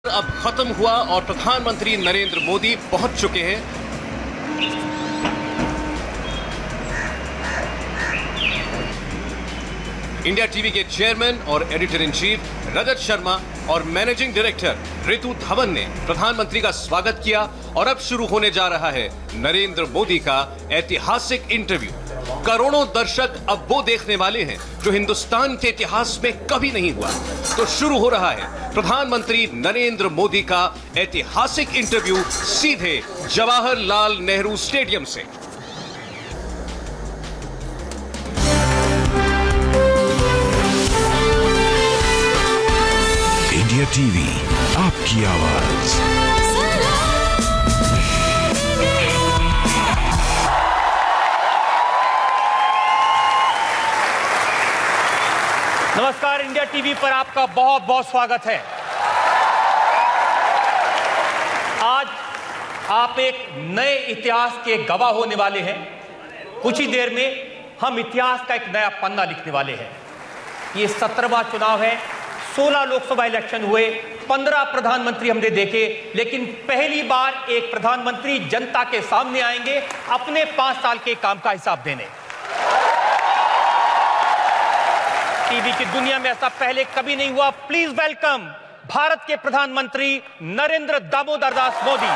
अब खत्म हुआ और प्रधानमंत्री नरेंद्र मोदी पहुंच चुके हैं। इंडिया टीवी के चेयरमैन और editor in chief Rajat Sharma और मैनेजिंग डायरेक्टर रितु धवन ने प्रधानमंत्री का स्वागत किया और अब शुरू होने जा रहा है नरेंद्र मोदी का ऐतिहासिक इंटरव्यू। करोड़ों दर्शक अब वो देखने वाले हैं जो हिंदुस्तान के इतिहास में कभी नहीं हुआ। तो शुरू हो रहा है प्रधानमंत्री नरेंद्र मोदी का ऐतिहासिक इंटरव्यू सीधे जवाहरलाल नेहरू स्टेडियम से। इंडिया टीवी, आपकी आवाज। नमस्कार, इंडिया टीवी पर आपका बहुत बहुत स्वागत है। आज आप एक नए इतिहास के गवाह होने वाले हैं। कुछ ही देर में हम इतिहास का एक नया पन्ना लिखने वाले हैं। ये 17वां चुनाव है। 16 लोकसभा इलेक्शन हुए, 15 प्रधानमंत्री हमने देखे, लेकिन पहली बार एक प्रधानमंत्री जनता के सामने आएंगे अपने 5 साल के काम का हिसाब देने। टीवी की दुनिया में ऐसा पहले कभी नहीं हुआ। प्लीज वेलकम भारत के प्रधानमंत्री नरेंद्र दामोदर दास मोदी।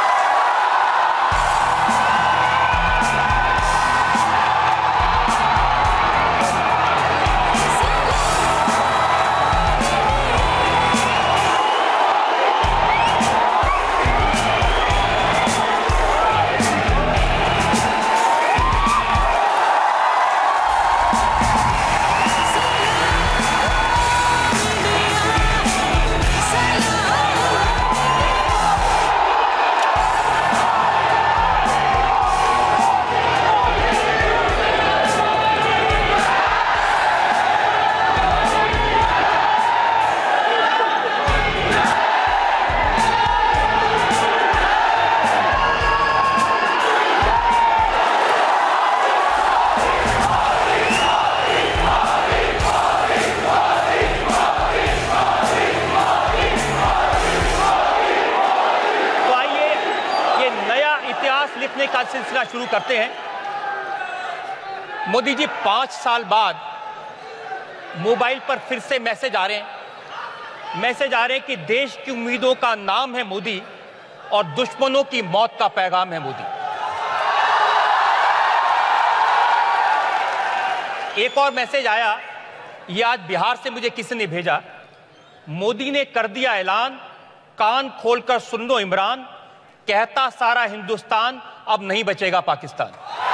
लिखने का सिलसिला शुरू करते हैं। मोदी जी, 5 साल बाद मोबाइल पर फिर से मैसेज आ रहे हैं कि देश की उम्मीदों का नाम है मोदी और दुश्मनों की मौत का पैगाम है मोदी। एक और मैसेज आया, ये आज बिहार से मुझे किसी ने भेजा। मोदी ने कर दिया ऐलान, कान खोलकर सुन लो इमरान, कहता सारा हिंदुस्तान अब नहीं बचेगा पाकिस्तान।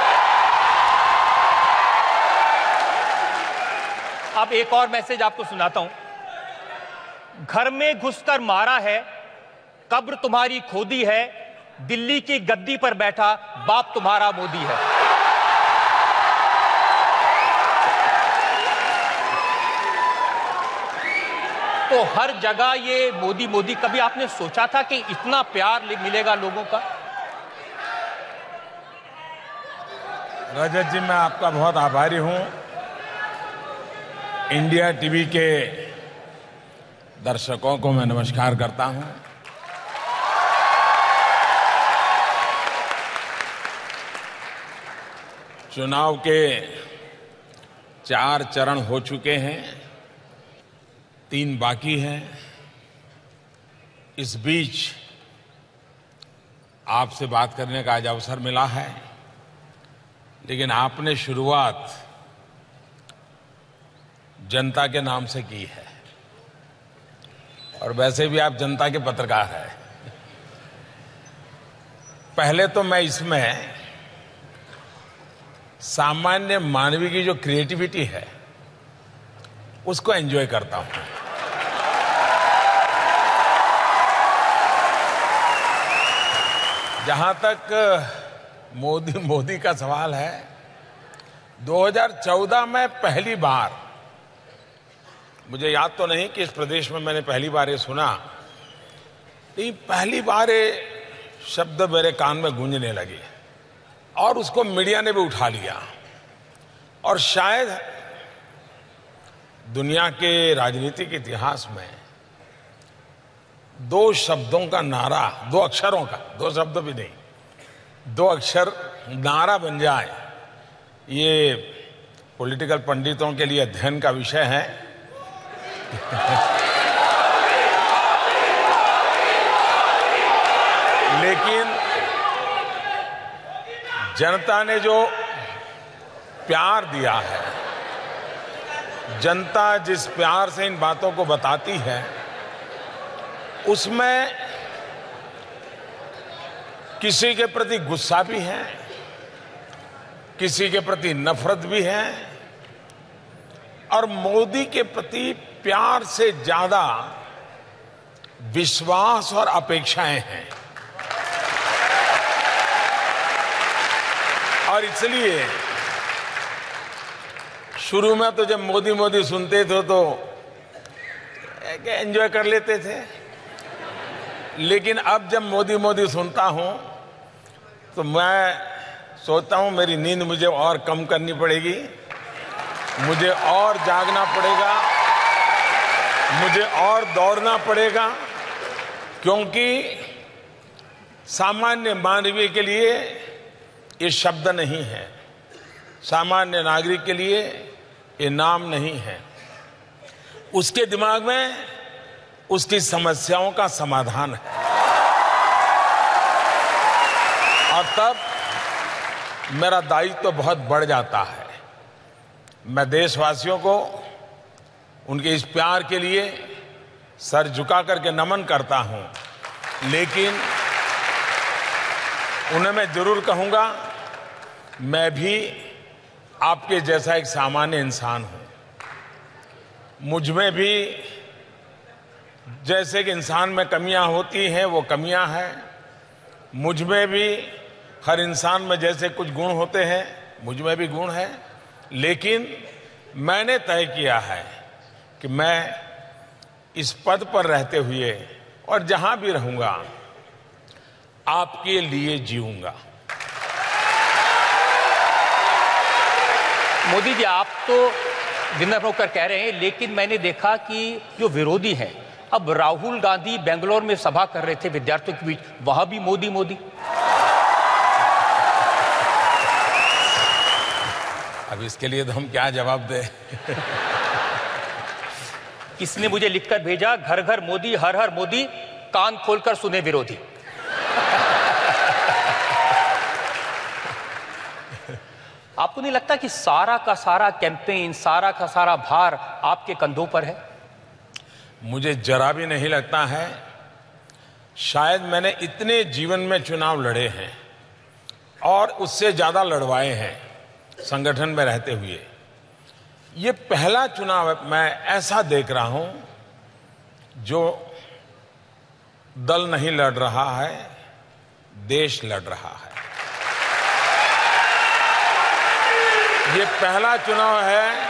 अब एक और मैसेज आपको सुनाता हूं। घर में घुसकर मारा है, कब्र तुम्हारी खोदी है, दिल्ली की गद्दी पर बैठा बाप तुम्हारा मोदी है। तो हर जगह ये मोदी मोदी। कभी आपने सोचा था कि इतना प्यार मिलेगा लोगों का? रजत जी, मैं आपका बहुत आभारी हूं। इंडिया टीवी के दर्शकों को मैं नमस्कार करता हूं। चुनाव के 4 चरण हो चुके हैं, 3 बाकी हैं। इस बीच आपसे बात करने का आज अवसर मिला है, लेकिन आपने शुरुआत जनता के नाम से की है और वैसे भी आप जनता के पत्रकार हैं। पहले तो मैं इसमें सामान्य मानवीय की जो क्रिएटिविटी है उसको एंजॉय करता हूं। जहां तक मोदी का सवाल है, 2014 में पहली बार, मुझे याद तो नहीं कि इस प्रदेश में मैंने पहली बार ये सुना, लेकिन पहली बार ये शब्द मेरे कान में गूंजने लगे और उसको मीडिया ने भी उठा लिया। और शायद दुनिया के राजनीतिक इतिहास में दो शब्दों का नारा, दो अक्षरों का, दो शब्द भी नहीं, दो अक्षर नारा बन जाए, ये पॉलिटिकल पंडितों के लिए अध्ययन का विषय है। लेकिन जनता ने जो प्यार दिया है, जनता जिस प्यार से इन बातों को बताती है, उसमें किसी के प्रति गुस्सा भी है, किसी के प्रति नफरत भी है, और मोदी के प्रति प्यार से ज्यादा विश्वास और अपेक्षाएं हैं। और इसलिए शुरू में तो जब मोदी मोदी सुनते थे तो एंजॉय कर लेते थे, लेकिन अब जब मोदी मोदी सुनता हूं तो मैं सोचता हूं मेरी नींद मुझे और कम करनी पड़ेगी, मुझे और जागना पड़ेगा, मुझे और दौड़ना पड़ेगा, क्योंकि सामान्य मानवीय के लिए ये शब्द नहीं है, सामान्य नागरिक के लिए ये नाम नहीं है। उसके दिमाग में उसकी समस्याओं का समाधान है, और तब मेरा दायित्व तो बहुत बढ़ जाता है। मैं देशवासियों को उनके इस प्यार के लिए सर झुका करके नमन करता हूं, लेकिन उन्हें मैं जरूर कहूंगा, मैं भी आपके जैसा एक सामान्य इंसान हूं। मुझ में भी जैसे कि इंसान में कमियां होती हैं, वो कमियां हैं। मुझ में भी हर इंसान में जैसे कुछ गुण होते हैं, मुझ में भी गुण है, लेकिन मैंने तय किया है कि मैं इस पद पर रहते हुए और जहां भी रहूंगा आपके लिए जीऊंगा। मोदी जी, आप तो विनम्र होकर कह रहे हैं, लेकिन मैंने देखा कि जो विरोधी हैं, अब राहुल गांधी बेंगलोर में सभा कर रहे थे विद्यार्थियों के बीच, वहां भी मोदी मोदी। अब इसके लिए तो हम क्या जवाब दें? किसने मुझे लिखकर भेजा, घर घर मोदी, हर हर मोदी, कान खोलकर सुने विरोधी। आपको नहीं लगता कि सारा का सारा कैंपेन, सारा का सारा भार आपके कंधों पर है? मुझे जरा भी नहीं लगता है। शायद मैंने इतने जीवन में चुनाव लड़े हैं और उससे ज्यादा लड़वाए हैं संगठन में रहते हुए। ये पहला चुनाव मैं ऐसा देख रहा हूं जो दल नहीं लड़ रहा है, देश लड़ रहा है। ये पहला चुनाव है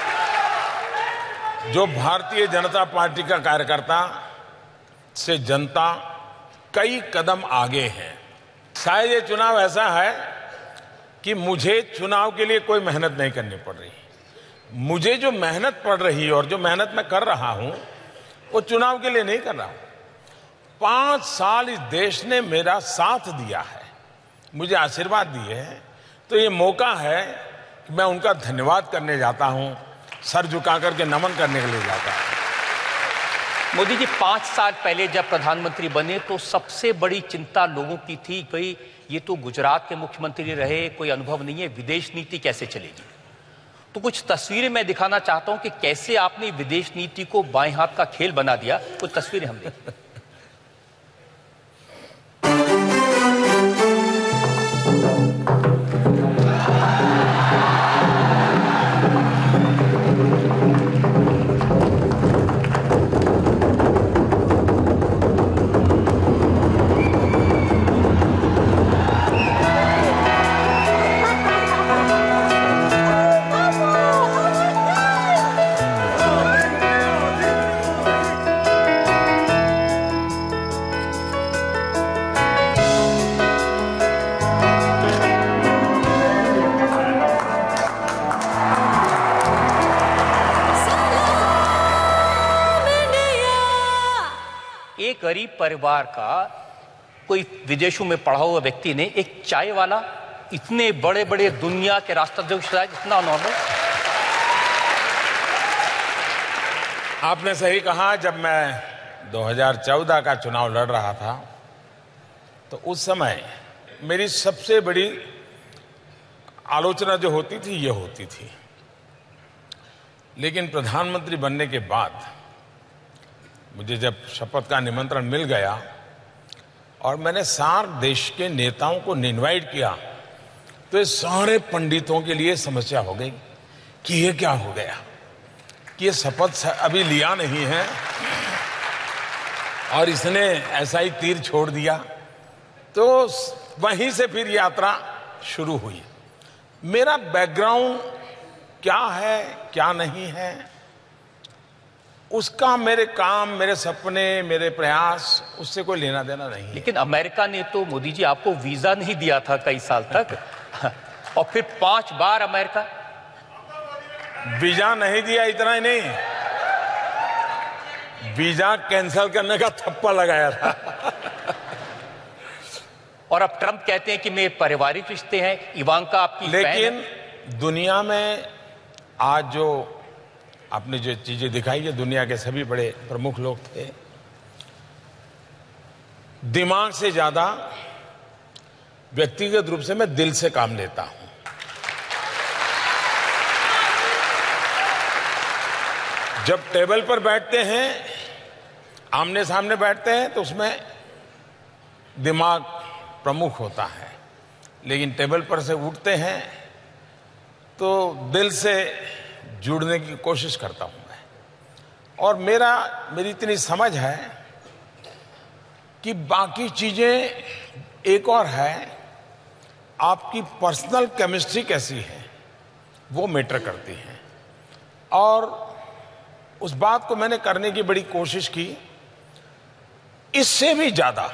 जो भारतीय जनता पार्टी का कार्यकर्ता से जनता कई कदम आगे है। शायद ये चुनाव ऐसा है कि मुझे चुनाव के लिए कोई मेहनत नहीं करनी पड़ रही। मुझे जो मेहनत पड़ रही है और जो मेहनत मैं कर रहा हूं वो चुनाव के लिए नहीं कर रहा हूं। 5 साल इस देश ने मेरा साथ दिया है, मुझे आशीर्वाद दिए हैं, तो ये मौका है कि मैं उनका धन्यवाद करने जाता हूं, सर झुका करके नमन करने के लिए जाता हूं। मोदी जी, 5 साल पहले जब प्रधानमंत्री बने तो सबसे बड़ी चिंता लोगों की थी, भाई ये तो गुजरात के मुख्यमंत्री रहे, कोई अनुभव नहीं है, विदेश नीति कैसे चलेगी। तो कुछ तस्वीरें मैं दिखाना चाहता हूं कि कैसे आपने विदेश नीति को बाएं हाथ का खेल बना दिया। कुछ तस्वीरें हम देखें। गरीब परिवार का कोई विदेशों में पढ़ा हुआ व्यक्ति ने एक चाय वाला इतने बड़े बड़े दुनिया के राष्ट्राध्यक्ष इतना नॉर्मल? आपने सही कहा। जब मैं 2014 का चुनाव लड़ रहा था तो उस समय मेरी सबसे बड़ी आलोचना जो होती थी ये होती थी, लेकिन प्रधानमंत्री बनने के बाद मुझे जब शपथ का निमंत्रण मिल गया और मैंने सार्क देश के नेताओं को इनवाइट किया तो ये सारे पंडितों के लिए समस्या हो गई कि ये क्या हो गया कि ये शपथ अभी लिया नहीं है और इसने ऐसा ही तीर छोड़ दिया। तो वहीं से फिर यात्रा शुरू हुई। मेरा बैकग्राउंड क्या है क्या नहीं है उसका मेरे काम, मेरे सपने, मेरे प्रयास उससे कोई लेना देना नहीं है। लेकिन अमेरिका ने तो मोदी जी आपको वीजा नहीं दिया था कई साल तक और फिर 5 बार अमेरिका वीजा नहीं दिया। इतना ही नहीं, वीजा कैंसिल करने का थप्पा लगाया था और अब ट्रंप कहते हैं कि मेरे पारिवारिक रिश्ते हैं, इवांका आपकी लेकिन दुनिया में आज जो आपने जो चीजें दिखाई है, दुनिया के सभी बड़े प्रमुख लोग थे। दिमाग से ज्यादा व्यक्तिगत रूप से मैं दिल से काम लेता हूं। जब टेबल पर बैठते हैं, आमने सामने बैठते हैं तो उसमें दिमाग प्रमुख होता है, लेकिन टेबल पर से उठते हैं तो दिल से जुड़ने की कोशिश करता हूं मैं। और मेरी इतनी समझ है कि बाकी चीजें एक और है, आपकी पर्सनल केमिस्ट्री कैसी है वो मैटर करती है। और उस बात को मैंने करने की बड़ी कोशिश की। इससे भी ज्यादा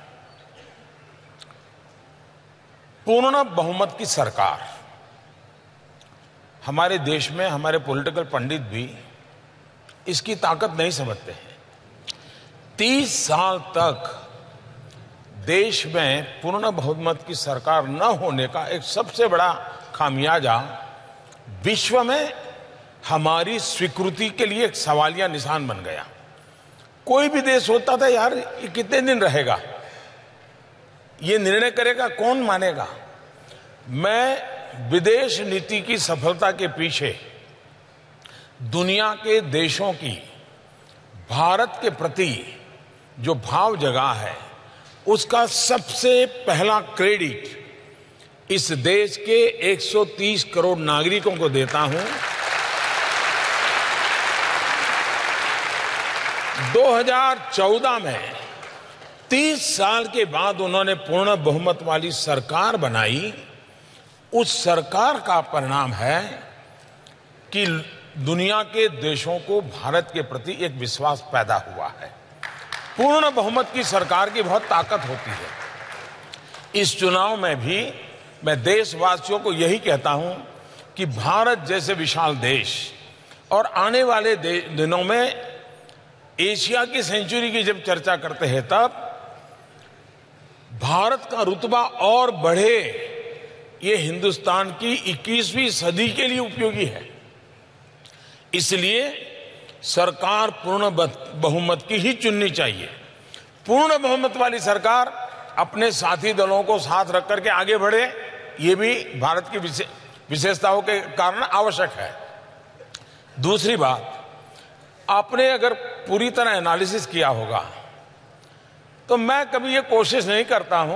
पूर्ण बहुमत की सरकार हमारे देश में, हमारे पॉलिटिकल पंडित भी इसकी ताकत नहीं समझते हैं। 30 साल तक देश में पूर्ण बहुमत की सरकार न होने का एक सबसे बड़ा खामियाजा विश्व में हमारी स्वीकृति के लिए एक सवालिया निशान बन गया। कोई भी देश होता था, यार ये कितने दिन रहेगा, ये निर्णय करेगा कौन, मानेगा। मैं विदेश नीति की सफलता के पीछे दुनिया के देशों की भारत के प्रति जो भाव जगा है उसका सबसे पहला क्रेडिट इस देश के 130 करोड़ नागरिकों को देता हूं। 2014 में 30 साल के बाद उन्होंने पूर्ण बहुमत वाली सरकार बनाई। उस सरकार का परिणाम है कि दुनिया के देशों को भारत के प्रति एक विश्वास पैदा हुआ है। पूर्ण बहुमत की सरकार की बहुत ताकत होती है। इस चुनाव में भी मैं देशवासियों को यही कहता हूं कि भारत जैसे विशाल देश और आने वाले दिनों में एशिया की सेंचुरी की जब चर्चा करते हैं तब भारत का रुतबा और बढ़े, ये हिंदुस्तान की 21वीं सदी के लिए उपयोगी है। इसलिए सरकार पूर्ण बहुमत की ही चुननी चाहिए। पूर्ण बहुमत वाली सरकार अपने साथी दलों को साथ रख करके आगे बढ़े, ये भी भारत की विशेषताओं के कारण आवश्यक है। दूसरी बात, आपने अगर पूरी तरह एनालिसिस किया होगा तो मैं कभी ये कोशिश नहीं करता हूं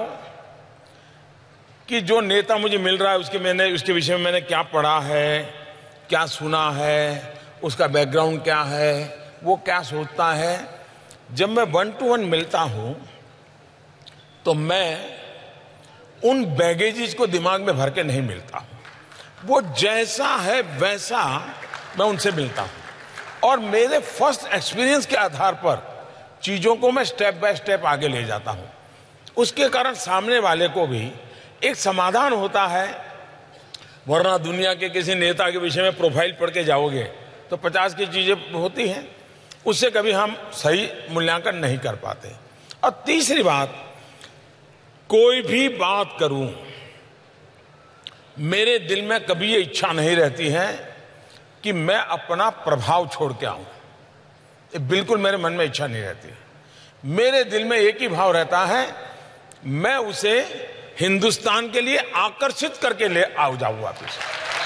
कि जो नेता मुझे मिल रहा है उसके विषय में मैंने क्या पढ़ा है, क्या सुना है, उसका बैकग्राउंड क्या है, वो क्या सोचता है। जब मैं 1 to 1 मिलता हूं तो मैं उन बैगेजेस को दिमाग में भर के नहीं मिलता हूं। वो जैसा है वैसा मैं उनसे मिलता हूं और मेरे फर्स्ट एक्सपीरियंस के आधार पर चीजों को मैं स्टेप बाय स्टेप आगे ले जाता हूं। उसके कारण सामने वाले को भी एक समाधान होता है। वरना दुनिया के किसी नेता के विषय में प्रोफाइल पढ़ के जाओगे तो 50 की चीजें होती हैं, उससे कभी हम सही मूल्यांकन नहीं कर पाते। और तीसरी बात, कोई भी बात करूं, मेरे दिल में कभी ये इच्छा नहीं रहती है कि मैं अपना प्रभाव छोड़ के आऊं। ये बिल्कुल मेरे मन में इच्छा नहीं रहती। मेरे दिल में एक ही भाव रहता है, मैं उसे हिंदुस्तान के लिए आकर्षित करके ले जाऊं वापस,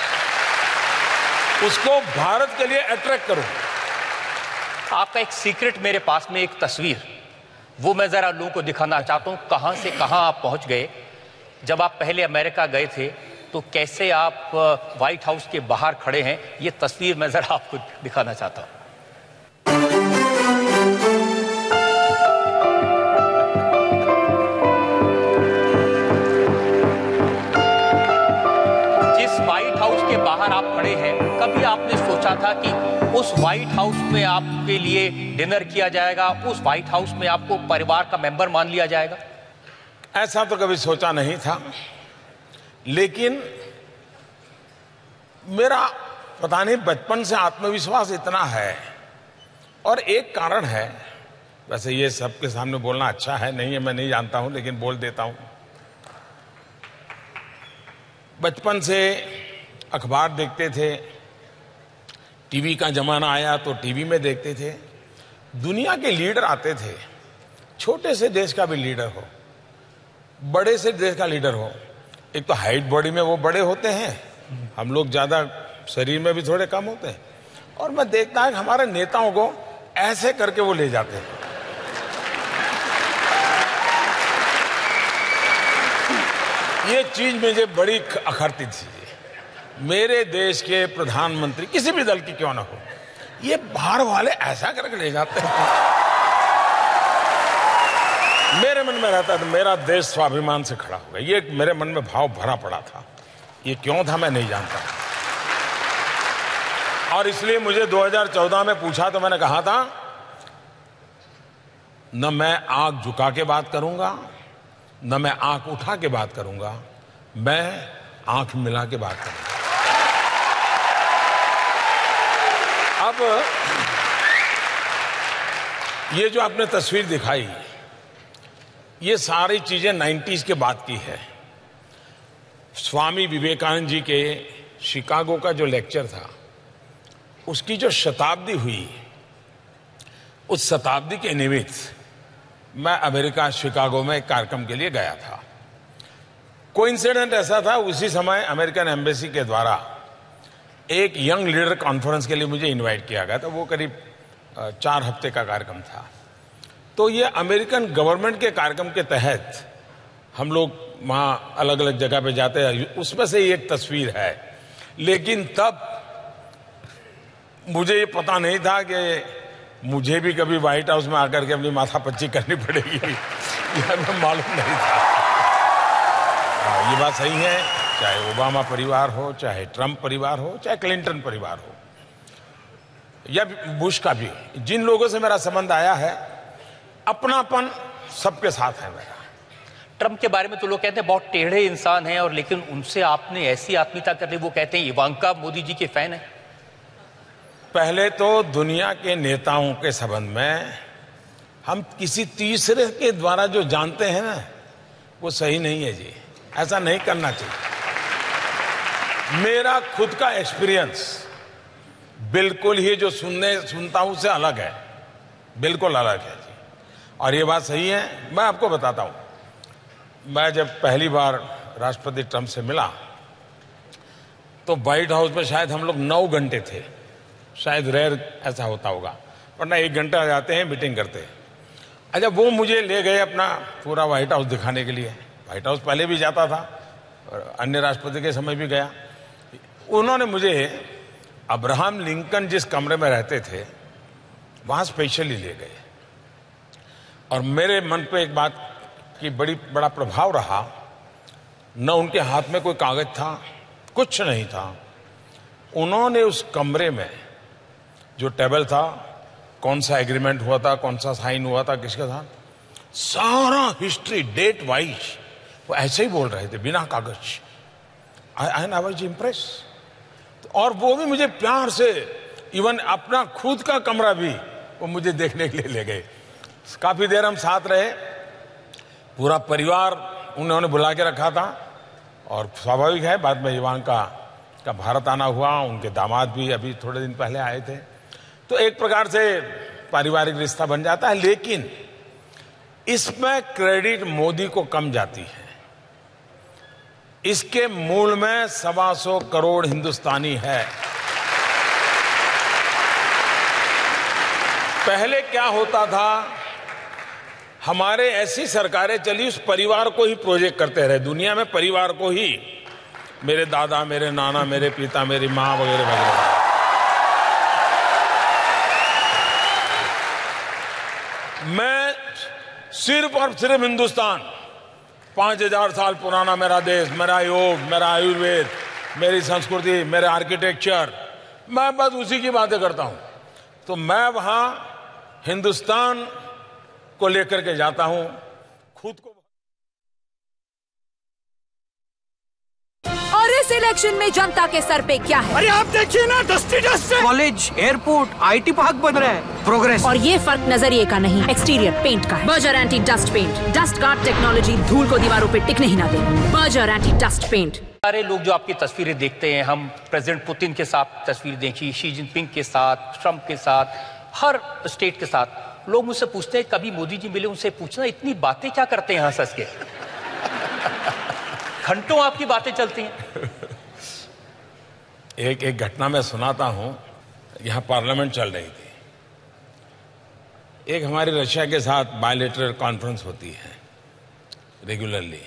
उसको भारत के लिए अट्रैक्ट करूं। आपका एक सीक्रेट मेरे पास में, एक तस्वीर, वो मैं जरा लोगों को दिखाना चाहता हूं। कहां से कहां आप पहुंच गए। जब आप पहले अमेरिका गए थे तो कैसे आप व्हाइट हाउस के बाहर खड़े हैं, ये तस्वीर मैं जरा आपको दिखाना चाहता हूं। जिस व्हाइट हाउस के बाहर आप खड़े हैं, कभी आपने सोचा था कि उस व्हाइट हाउस में आपके लिए डिनर किया जाएगा, उस व्हाइट हाउस में आपको परिवार का मेंबर मान लिया जाएगा? ऐसा तो कभी सोचा नहीं था, लेकिन मेरा पता नहीं बचपन से आत्मविश्वास इतना है। और एक कारण है, वैसे ये सबके सामने बोलना अच्छा है नहीं है मैं नहीं जानता हूं, लेकिन बोल देता हूं। बचपन से अखबार देखते थे, टीवी का जमाना आया तो टीवी में देखते थे, दुनिया के लीडर आते थे, छोटे से देश का भी लीडर हो, बड़े से देश का लीडर हो। एक तो हाइट बॉडी में वो बड़े होते हैं, हम लोग ज्यादा शरीर में भी थोड़े कम होते हैं, और मैं देखता है कि हमारे नेताओं को ऐसे करके वो ले जाते हैं। ये चीज मुझे बड़ी अखरती थी। मेरे देश के प्रधानमंत्री किसी भी दल की क्यों ना हो, ये बाहर वाले ऐसा करके ले जाते हैं। मेरे मन में रहता था मेरा देश स्वाभिमान से खड़ा होगा, ये मेरे मन में भाव भरा पड़ा था। ये क्यों था मैं नहीं जानता, और इसलिए मुझे 2014 में पूछा तो मैंने कहा था, न मैं आंख झुका के बात करूंगा, न मैं आंख उठा के बात करूंगा, मैं आंख मिला के बात करूंगा। अब ये जो आपने तस्वीर दिखाई, ये सारी चीजें 90s के बाद की है। स्वामी विवेकानंद जी के शिकागो का जो लेक्चर था, उसकी जो शताब्दी हुई, उस शताब्दी के निमित्त मैं अमेरिका शिकागो में एक कार्यक्रम के लिए गया था। कोइंसिडेंट ऐसा था, उसी समय अमेरिकन एम्बेसी के द्वारा एक यंग लीडर कॉन्फ्रेंस के लिए मुझे इनवाइट किया गया था। वो करीब 4 हफ्ते का कार्यक्रम था। तो ये अमेरिकन गवर्नमेंट के कार्यक्रम के तहत हम लोग वहाँ अलग अलग जगह पे जाते हैं, उसमें से एक तस्वीर है। लेकिन तब मुझे ये पता नहीं था कि मुझे भी कभी व्हाइट हाउस में आकर के अपनी माथापच्ची करनी पड़ेगी, यह हमें मालूम नहीं था। ये बात सही है, चाहे ओबामा परिवार हो, चाहे ट्रंप परिवार हो, चाहे क्लिंटन परिवार हो, या बुश का भी, जिन लोगों से मेरा संबंध आया है, अपनापन सबके साथ है मेरा। ट्रंप के बारे में तो लोग कहते हैं बहुत टेढ़े इंसान हैं, और लेकिन उनसे आपने ऐसी आत्मीयता कर ली, वो कहते हैं इवांका मोदी जी के फैन है। पहले तो दुनिया के नेताओं के संबंध में हम किसी तीसरे के द्वारा जो जानते हैं ना, वो सही नहीं है जी, ऐसा नहीं करना चाहिए। मेरा खुद का एक्सपीरियंस बिल्कुल ही जो सुनता हूं उससे अलग है, बिल्कुल अलग है जी। और ये बात सही है। मैं आपको बताता हूं, मैं जब पहली बार राष्ट्रपति ट्रंप से मिला तो व्हाइट हाउस में शायद हम लोग 9 घंटे थे, शायद रेयर ऐसा होता होगा, वरना 1 घंटा जाते हैं मीटिंग करते हैं। अच्छा, वो मुझे ले गए अपना पूरा व्हाइट हाउस दिखाने के लिए। व्हाइट हाउस पहले भी जाता था और अन्य राष्ट्रपति के समय भी गया। उन्होंने मुझे अब्राहम लिंकन जिस कमरे में रहते थे वहां स्पेशली ले गए, और मेरे मन पे एक बात की बड़ा प्रभाव रहा। न उनके हाथ में कोई कागज था, कुछ नहीं था। उन्होंने उस कमरे में जो टेबल था, कौन सा एग्रीमेंट हुआ था, कौन सा साइन हुआ था किसके साथ, सारा हिस्ट्री डेट वाइज वो ऐसे ही बोल रहे थे बिना कागज। I was impress. और वो भी मुझे प्यार से, इवन अपना खुद का कमरा भी वो मुझे देखने के लिए ले गए। काफी देर हम साथ रहे। पूरा परिवार उन्होंने बुला के रखा था और स्वाभाविक है बाद में इवांका का भारत आना हुआ, उनके दामाद भी अभी थोड़े दिन पहले आए थे, तो एक प्रकार से पारिवारिक रिश्ता बन जाता है। लेकिन इसमें क्रेडिट मोदी को कम जाती है। इसके मूल में 125 करोड़ हिंदुस्तानी है। पहले क्या होता था, हमारे ऐसी सरकारें चली उस परिवार को ही प्रोजेक्ट करते रहे, दुनिया में परिवार को ही, मेरे दादा, मेरे नाना, मेरे पिता, मेरी मां वगैरह वगैरह। मैं सिर्फ और सिर्फ हिंदुस्तान, 5000 साल पुराना मेरा देश, मेरा योग, मेरा आयुर्वेद, मेरी संस्कृति, मेरे आर्किटेक्चर, मैं बस उसी की बातें करता हूं। तो मैं वहां हिंदुस्तान को लेकर के जाता हूं, खुद को। और इस इलेक्शन में जनता के सर पे क्या है? अरे आप देखिए ना, डस्टी डस्ट है। कॉलेज, एयरपोर्ट, आईटी पार्क बन रहा है, प्रोग्रेस। और ये फर्क नजरिए का नहीं, एक्सटीरियर पेंट का है। Berger anti dust paint, dust guard technology, धूल को दीवारों पे टिकने ही ना दे। Berger anti dust paint. सारे लोग जो आपकी तस्वीरें देखते हैं, हम प्रेसिडेंट पुतिन के साथ तस्वीर देखी, शी जिनपिंग के साथ, ट्रंप के साथ, हर स्टेट के साथ, लोग मुझसे पूछते हैं कभी मोदी जी मिले, उनसे पूछना इतनी बातें क्या करते हैं हंस के। घंटों आपकी बातें चलती हैं। एक घटना मैं सुनाता हूं। यहां पार्लियामेंट चल रही थी, एक हमारी रशिया के साथ बायलैटरल कॉन्फ्रेंस होती है रेगुलरली,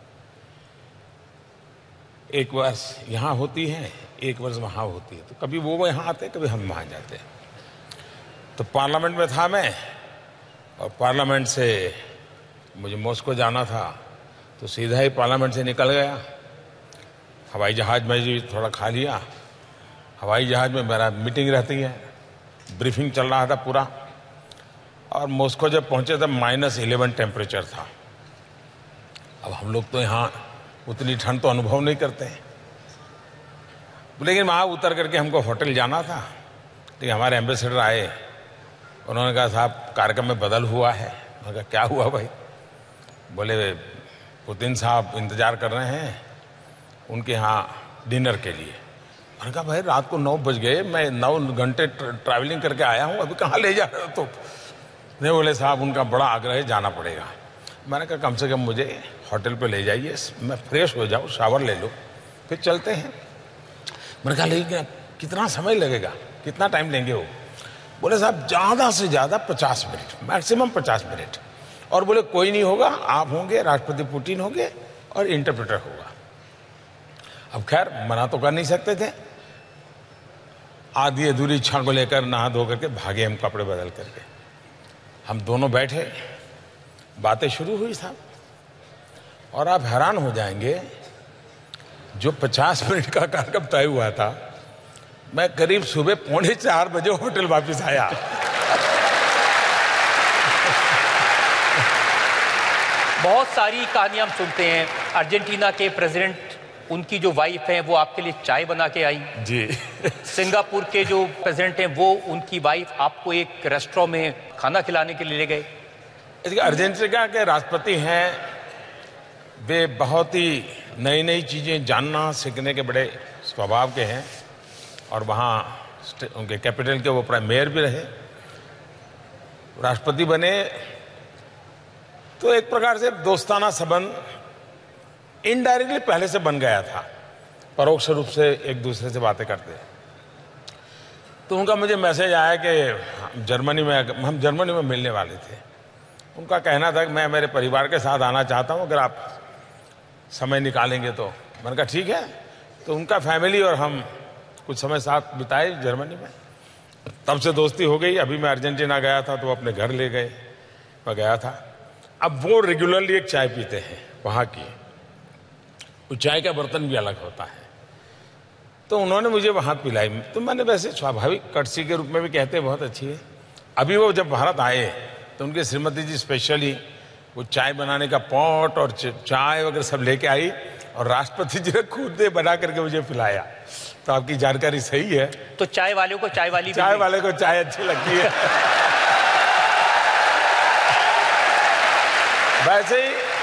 एक वर्ष यहां होती है, एक वर्ष वहां होती है। तो कभी वो यहां आते, कभी हम वहां जाते। तो पार्लियामेंट में था मैं, और पार्लियामेंट से मुझे मॉस्को जाना था, तो सीधा ही पार्लियामेंट से निकल गया। हवाई जहाज में जी थोड़ा खा लिया। हवाई जहाज में मेरा मीटिंग रहती है, ब्रीफिंग चल रहा था पूरा। और मॉस्को जब पहुंचे तब -11 टेम्परेचर था। अब हम लोग तो यहाँ उतनी ठंड तो अनुभव नहीं करते हैं, लेकिन वहाँ उतर करके हमको होटल जाना था। तो हमारे एम्बेसडर आए, उन्होंने कहा साहब कार्यक्रम में बदल हुआ है। मैंने कहा क्या हुआ भाई? बोले पुतिन साहब इंतजार कर रहे हैं उनके यहाँ डिनर के लिए। मैंने कहा भाई रात को 9 बज गए, मैं 9 घंटे ट्रैवलिंग करके आया हूँ, अभी कहाँ ले जा रहे हो? तो नहीं, बोले साहब उनका बड़ा आग्रह है, जाना पड़ेगा। मैंने कहा कम से कम मुझे होटल पे ले जाइए, मैं फ्रेश हो जाऊँ, शावर ले लो, फिर चलते हैं। मैंने कहा लेकिन कितना समय लगेगा, कितना टाइम लेंगे वो? बोले साहब ज़्यादा से ज़्यादा 50 मिनट, मैक्सिमम 50 मिनट। और बोले कोई नहीं होगा, आप होंगे, राष्ट्रपति पुतिन होंगे और इंटरप्रेटर होगा। अब खैर मना तो कर नहीं सकते थे। आधी अधूरी इच्छा को लेकर नहा धो करके भागे हम, कपड़े बदल करके। हम दोनों बैठे, बातें शुरू हुई साहब, और आप हैरान हो जाएंगे, जो 50 मिनट का कार्यक्रम तय हुआ था, मैं करीब सुबह 3:45 बजे होटल वापस आया। बहुत सारी कहानियां हम सुनते हैं। अर्जेंटीना के प्रेसिडेंट, उनकी जो वाइफ है वो आपके लिए चाय बना के आई जी। सिंगापुर के जो प्रेसिडेंट हैं वो, उनकी वाइफ आपको एक रेस्टोरेंट में खाना खिलाने के लिए ले गए। अर्जेंटीना के राष्ट्रपति हैं, वे बहुत ही नई नई चीजें जानना सीखने के बड़े स्वभाव के हैं। और वहाँ उनके कैपिटल के वो प्राइम मेयर भी रहे, राष्ट्रपति बने। तो एक प्रकार से दोस्ताना संबंध इनडायरेक्टली पहले से बन गया था, परोक्ष रूप से एक दूसरे से बातें करते। तो उनका मुझे मैसेज आया कि हम जर्मनी में मिलने वाले थे। उनका कहना था कि मैं मेरे परिवार के साथ आना चाहता हूं, अगर आप समय निकालेंगे तो। मैंने कहा ठीक है। तो उनका फैमिली और हम कुछ समय साथ बिताए जर्मनी में, तब से दोस्ती हो गई। अभी मैं अर्जेंटीना गया था तो वो अपने घर ले गए, मैं गया था। अब वो रेगुलरली एक चाय पीते हैं वहाँ की, वो चाय का बर्तन भी अलग होता है। तो उन्होंने मुझे वहाँ पिलाई, तो मैंने वैसे स्वाभाविक कर्टसी के रूप में भी कहते हैं बहुत अच्छी है। अभी वो जब भारत आए तो उनकी श्रीमती जी स्पेशली वो चाय बनाने का पॉट और चाय वगैरह सब लेके आई, और राष्ट्रपति जी ने खुद बना करके मुझे पिलाया। तो आपकी जानकारी सही है। तो चाय वाले को चाय वाली, चाय वाले को चाय अच्छी लगती है। वैसे ही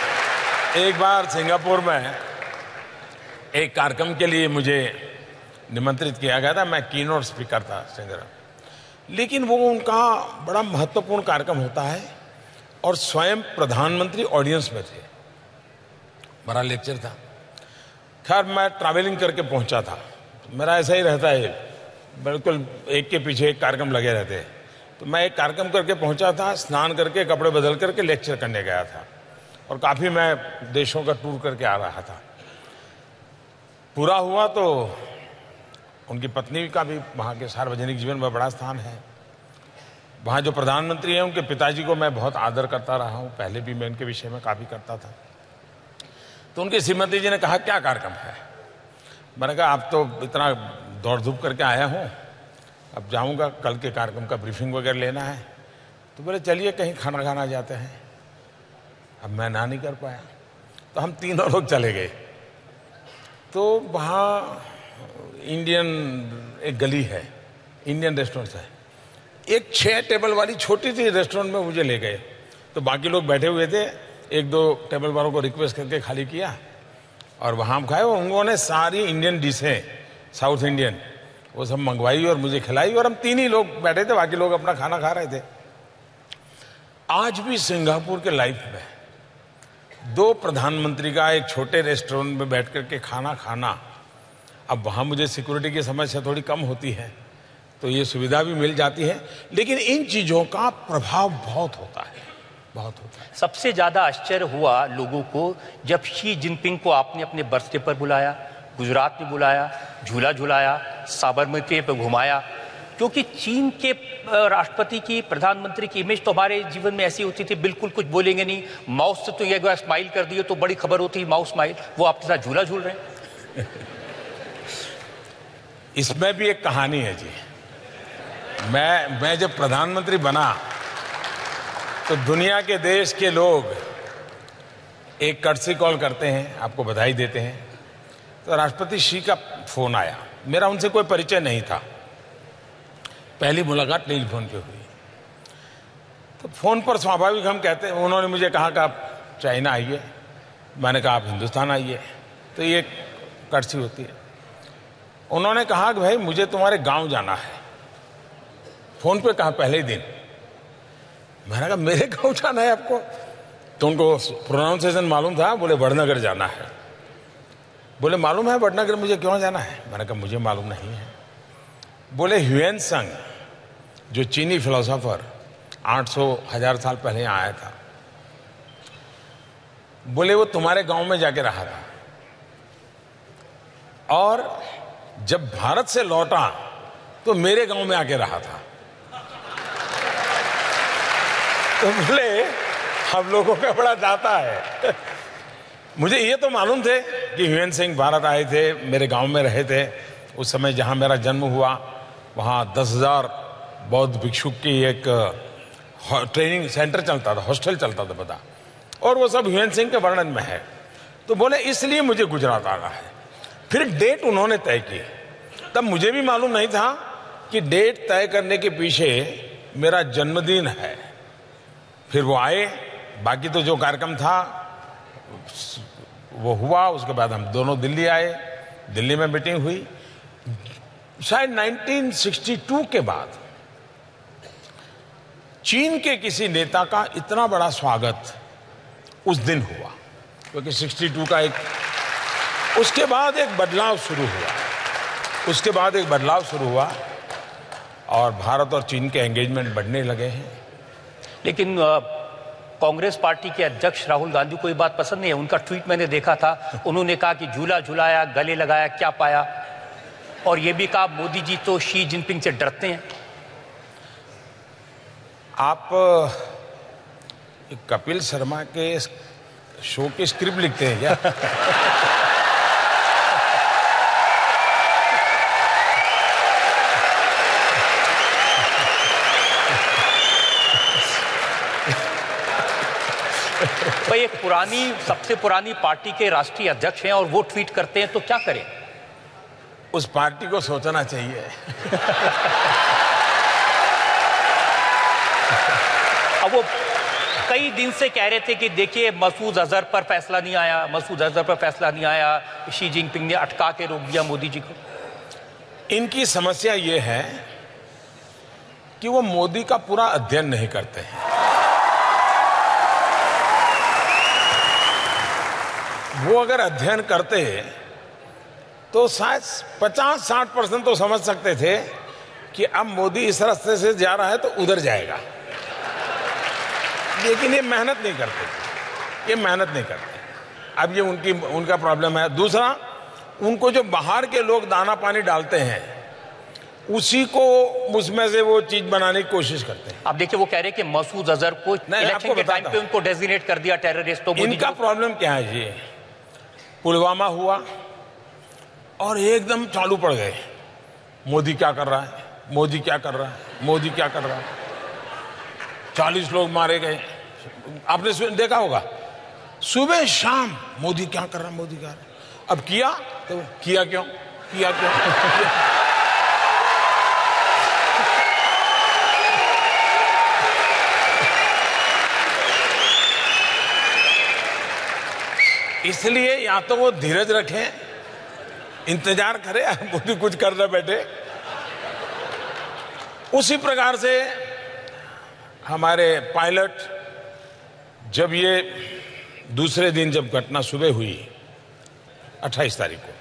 एक बार सिंगापुर में एक कार्यक्रम के लिए मुझे निमंत्रित किया गया था। मैं कीनोट स्पीकर था सिंगापुर, लेकिन वो उनका बड़ा महत्वपूर्ण कार्यक्रम होता है और स्वयं प्रधानमंत्री ऑडियंस में थे। बड़ा लेक्चर था। खैर मैं ट्रैवलिंग करके पहुंचा था। मेरा ऐसा ही रहता है, बिल्कुल एक के पीछे एक कार्यक्रम लगे रहते हैं। तो मैं एक कार्यक्रम करके पहुंचा था, स्नान करके कपड़े बदल करके लेक्चर करने गया था और काफ़ी मैं देशों का टूर करके आ रहा था। पूरा हुआ तो उनकी पत्नी का भी वहाँ के सार्वजनिक जीवन में बड़ा स्थान है। वहाँ जो प्रधानमंत्री हैं उनके पिताजी को मैं बहुत आदर करता रहा हूँ, पहले भी मैं उनके विषय में काफ़ी करता था। तो उनकी श्रीमती जी ने कहा क्या कार्यक्रम है? मैंने कहा आप तो इतना दौड़ धूप करके आया हूँ, अब जाऊँगा, कल के कार्यक्रम का ब्रीफिंग वगैरह लेना है। तो बोले चलिए कहीं खाना खाना जाते हैं। अब मैं ना नहीं कर पाया, तो हम तीनों लोग चले गए। तो वहाँ इंडियन एक गली है, इंडियन रेस्टोरेंट है। एक 6 टेबल वाली छोटी सी रेस्टोरेंट में मुझे ले गए। तो बाकी लोग बैठे हुए थे, 1-2 टेबल वालों को रिक्वेस्ट करके खाली किया और वहाँ हम खाए। और उन्होंने सारी इंडियन डिशें, साउथ इंडियन, वो सब मंगवाई और मुझे खिलाई और हम 3 ही लोग बैठे थे, बाकी लोग अपना खाना खा रहे थे। आज भी सिंगापुर के लाइफ में 2 प्रधानमंत्री का एक छोटे रेस्टोरेंट में बैठ करके खाना खाना, अब वहाँ मुझे सिक्योरिटी की समस्या थोड़ी कम होती है तो ये सुविधा भी मिल जाती है, लेकिन इन चीज़ों का प्रभाव बहुत होता है, बहुत होता है। सबसे ज्यादा आश्चर्य हुआ लोगों को जब शी जिनपिंग को आपने अपने बर्थडे पर बुलाया, गुजरात में बुलाया, झूला झुलाया, साबरमती पे घुमाया। क्योंकि चीन के राष्ट्रपति की, प्रधानमंत्री की इमेज तो हमारे जीवन में ऐसी होती थी, बिल्कुल कुछ बोलेंगे नहीं, माउस से तो एक बार स्माइल कर दिए तो बड़ी खबर होती, माउस स्माइल। वो आपके साथ झूला झूल रहे हैं। इसमें भी एक कहानी है जी। मैं जब प्रधानमंत्री बना तो दुनिया के देश के लोग एक कर्टसी कॉल करते हैं, आपको बधाई देते हैं। तो राष्ट्रपति शी का फोन आया, मेरा उनसे कोई परिचय नहीं था, पहली मुलाकात टेलीफोन पे हुई। तो फोन पर स्वाभाविक हम कहते हैं, उन्होंने मुझे कहा कि आप चाइना आइए, मैंने कहा आप हिंदुस्तान आइए, तो ये कर्टसी होती है। उन्होंने कहा कि भाई मुझे तुम्हारे गांव जाना है, फोन पे कहा पहले ही दिन। मैंने कहा मेरे गांव जाना है आपको? तो उनको प्रोनाउंसिएशन मालूम था, बोले वडनगर जाना है। बोले मालूम है वडनगर मुझे क्यों जाना है? मैंने कहा मुझे मालूम नहीं है। बोले ह्वेन संग, जो चीनी फिलोसोफर 800-1000 साल पहले यहाँ आया था, बोले वो तुम्हारे गांव में जाके रहा था और जब भारत से लौटा तो मेरे गांव में आके रहा था। तो बोले हम लोगों का बड़ा जाता है। मुझे ये तो मालूम थे कि ह्वेन सिंह भारत आए थे, मेरे गांव में रहे थे। उस समय जहां मेरा जन्म हुआ वहां 10,000 बौद्ध भिक्षुक की एक ट्रेनिंग सेंटर चलता था, हॉस्टल चलता था बता, और वो सब ह्वेन सिंह के वर्णन में है। तो बोले इसलिए मुझे गुजरात आना है। फिर डेट उन्होंने तय की, तब मुझे भी मालूम नहीं था कि डेट तय करने के पीछे मेरा जन्मदिन है। फिर वो आए, बाकी तो जो कार्यक्रम था वो हुआ। उसके बाद हम दोनों दिल्ली आए, दिल्ली में मीटिंग हुई। शायद 1962 के बाद चीन के किसी नेता का इतना बड़ा स्वागत उस दिन हुआ, क्योंकि 62 का उसके बाद एक बदलाव शुरू हुआ और भारत और चीन के एंगेजमेंट बढ़ने लगे हैं। लेकिन कांग्रेस पार्टी के अध्यक्ष राहुल गांधी को ये बात पसंद नहीं है। उनका ट्वीट मैंने देखा था, उन्होंने कहा कि झूला झुलाया, गले लगाया, क्या पाया, और ये भी कहा मोदी जी तो शी जिनपिंग से डरते हैं। आप कपिल शर्मा के शो की स्क्रिप्ट लिखते हैं क्या? भाई एक सबसे पुरानी पार्टी के राष्ट्रीय अध्यक्ष हैं और वो ट्वीट करते हैं तो क्या करें? उस पार्टी को सोचना चाहिए। अब वो कई दिन से कह रहे थे कि देखिए मसूद अजहर पर फैसला नहीं आया, मसूद अजहर पर फैसला नहीं आया, शी जिनपिंग ने अटका के रोक दिया मोदी जी को। इनकी समस्या ये है कि वो मोदी का पूरा अध्ययन नहीं करते हैं। वो अगर अध्ययन करते तो शायद 50-60% तो समझ सकते थे कि अब मोदी इस रास्ते से जा रहा है तो उधर जाएगा, लेकिन ये मेहनत नहीं करते, ये मेहनत नहीं करते। अब ये उनका प्रॉब्लम है। दूसरा, उनको जो बाहर के लोग दाना पानी डालते हैं उसी को उसमें से वो चीज बनाने की कोशिश करते हैं। अब देखिए वो कह रहे हैं कि मसूद अजहर को इलेक्शन के टाइम पे उनको डेजिग्नेट कर दिया टेररिस्ट। तो इनका प्रॉब्लम क्या है जी, पुलवामा हुआ और एकदम चालू पड़ गए, मोदी क्या कर रहा है, मोदी क्या कर रहा है, मोदी क्या कर रहा है। 40 लोग मारे गए, आपने देखा होगा, सुबह शाम मोदी क्या कर रहा है, मोदी क्या कर रहा है। अब किया तो किया क्यों, किया क्यों? इसलिए या तो वो धीरज रखें, इंतजार करें, मोदी कुछ कर न बैठे। उसी प्रकार से हमारे पायलट, जब ये दूसरे दिन जब घटना सुबह हुई 28 तारीख को,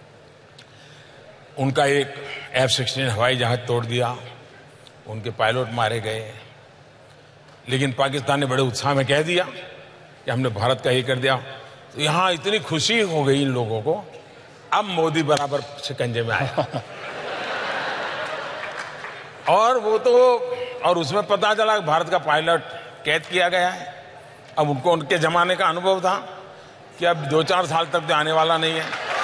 उनका एक F-16 हवाई जहाज तोड़ दिया, उनके पायलट मारे गए, लेकिन पाकिस्तान ने बड़े उत्साह में कह दिया कि हमने भारत का ये कर दिया। तो यहां इतनी खुशी हो गई इन लोगों को, अब मोदी बराबर शिकंजे में आया। और वो तो, और उसमें पता चला कि भारत का पायलट कैद किया गया है। अब उनको उनके जमाने का अनुभव था कि अब 2-4 साल तक तो आने वाला नहीं है।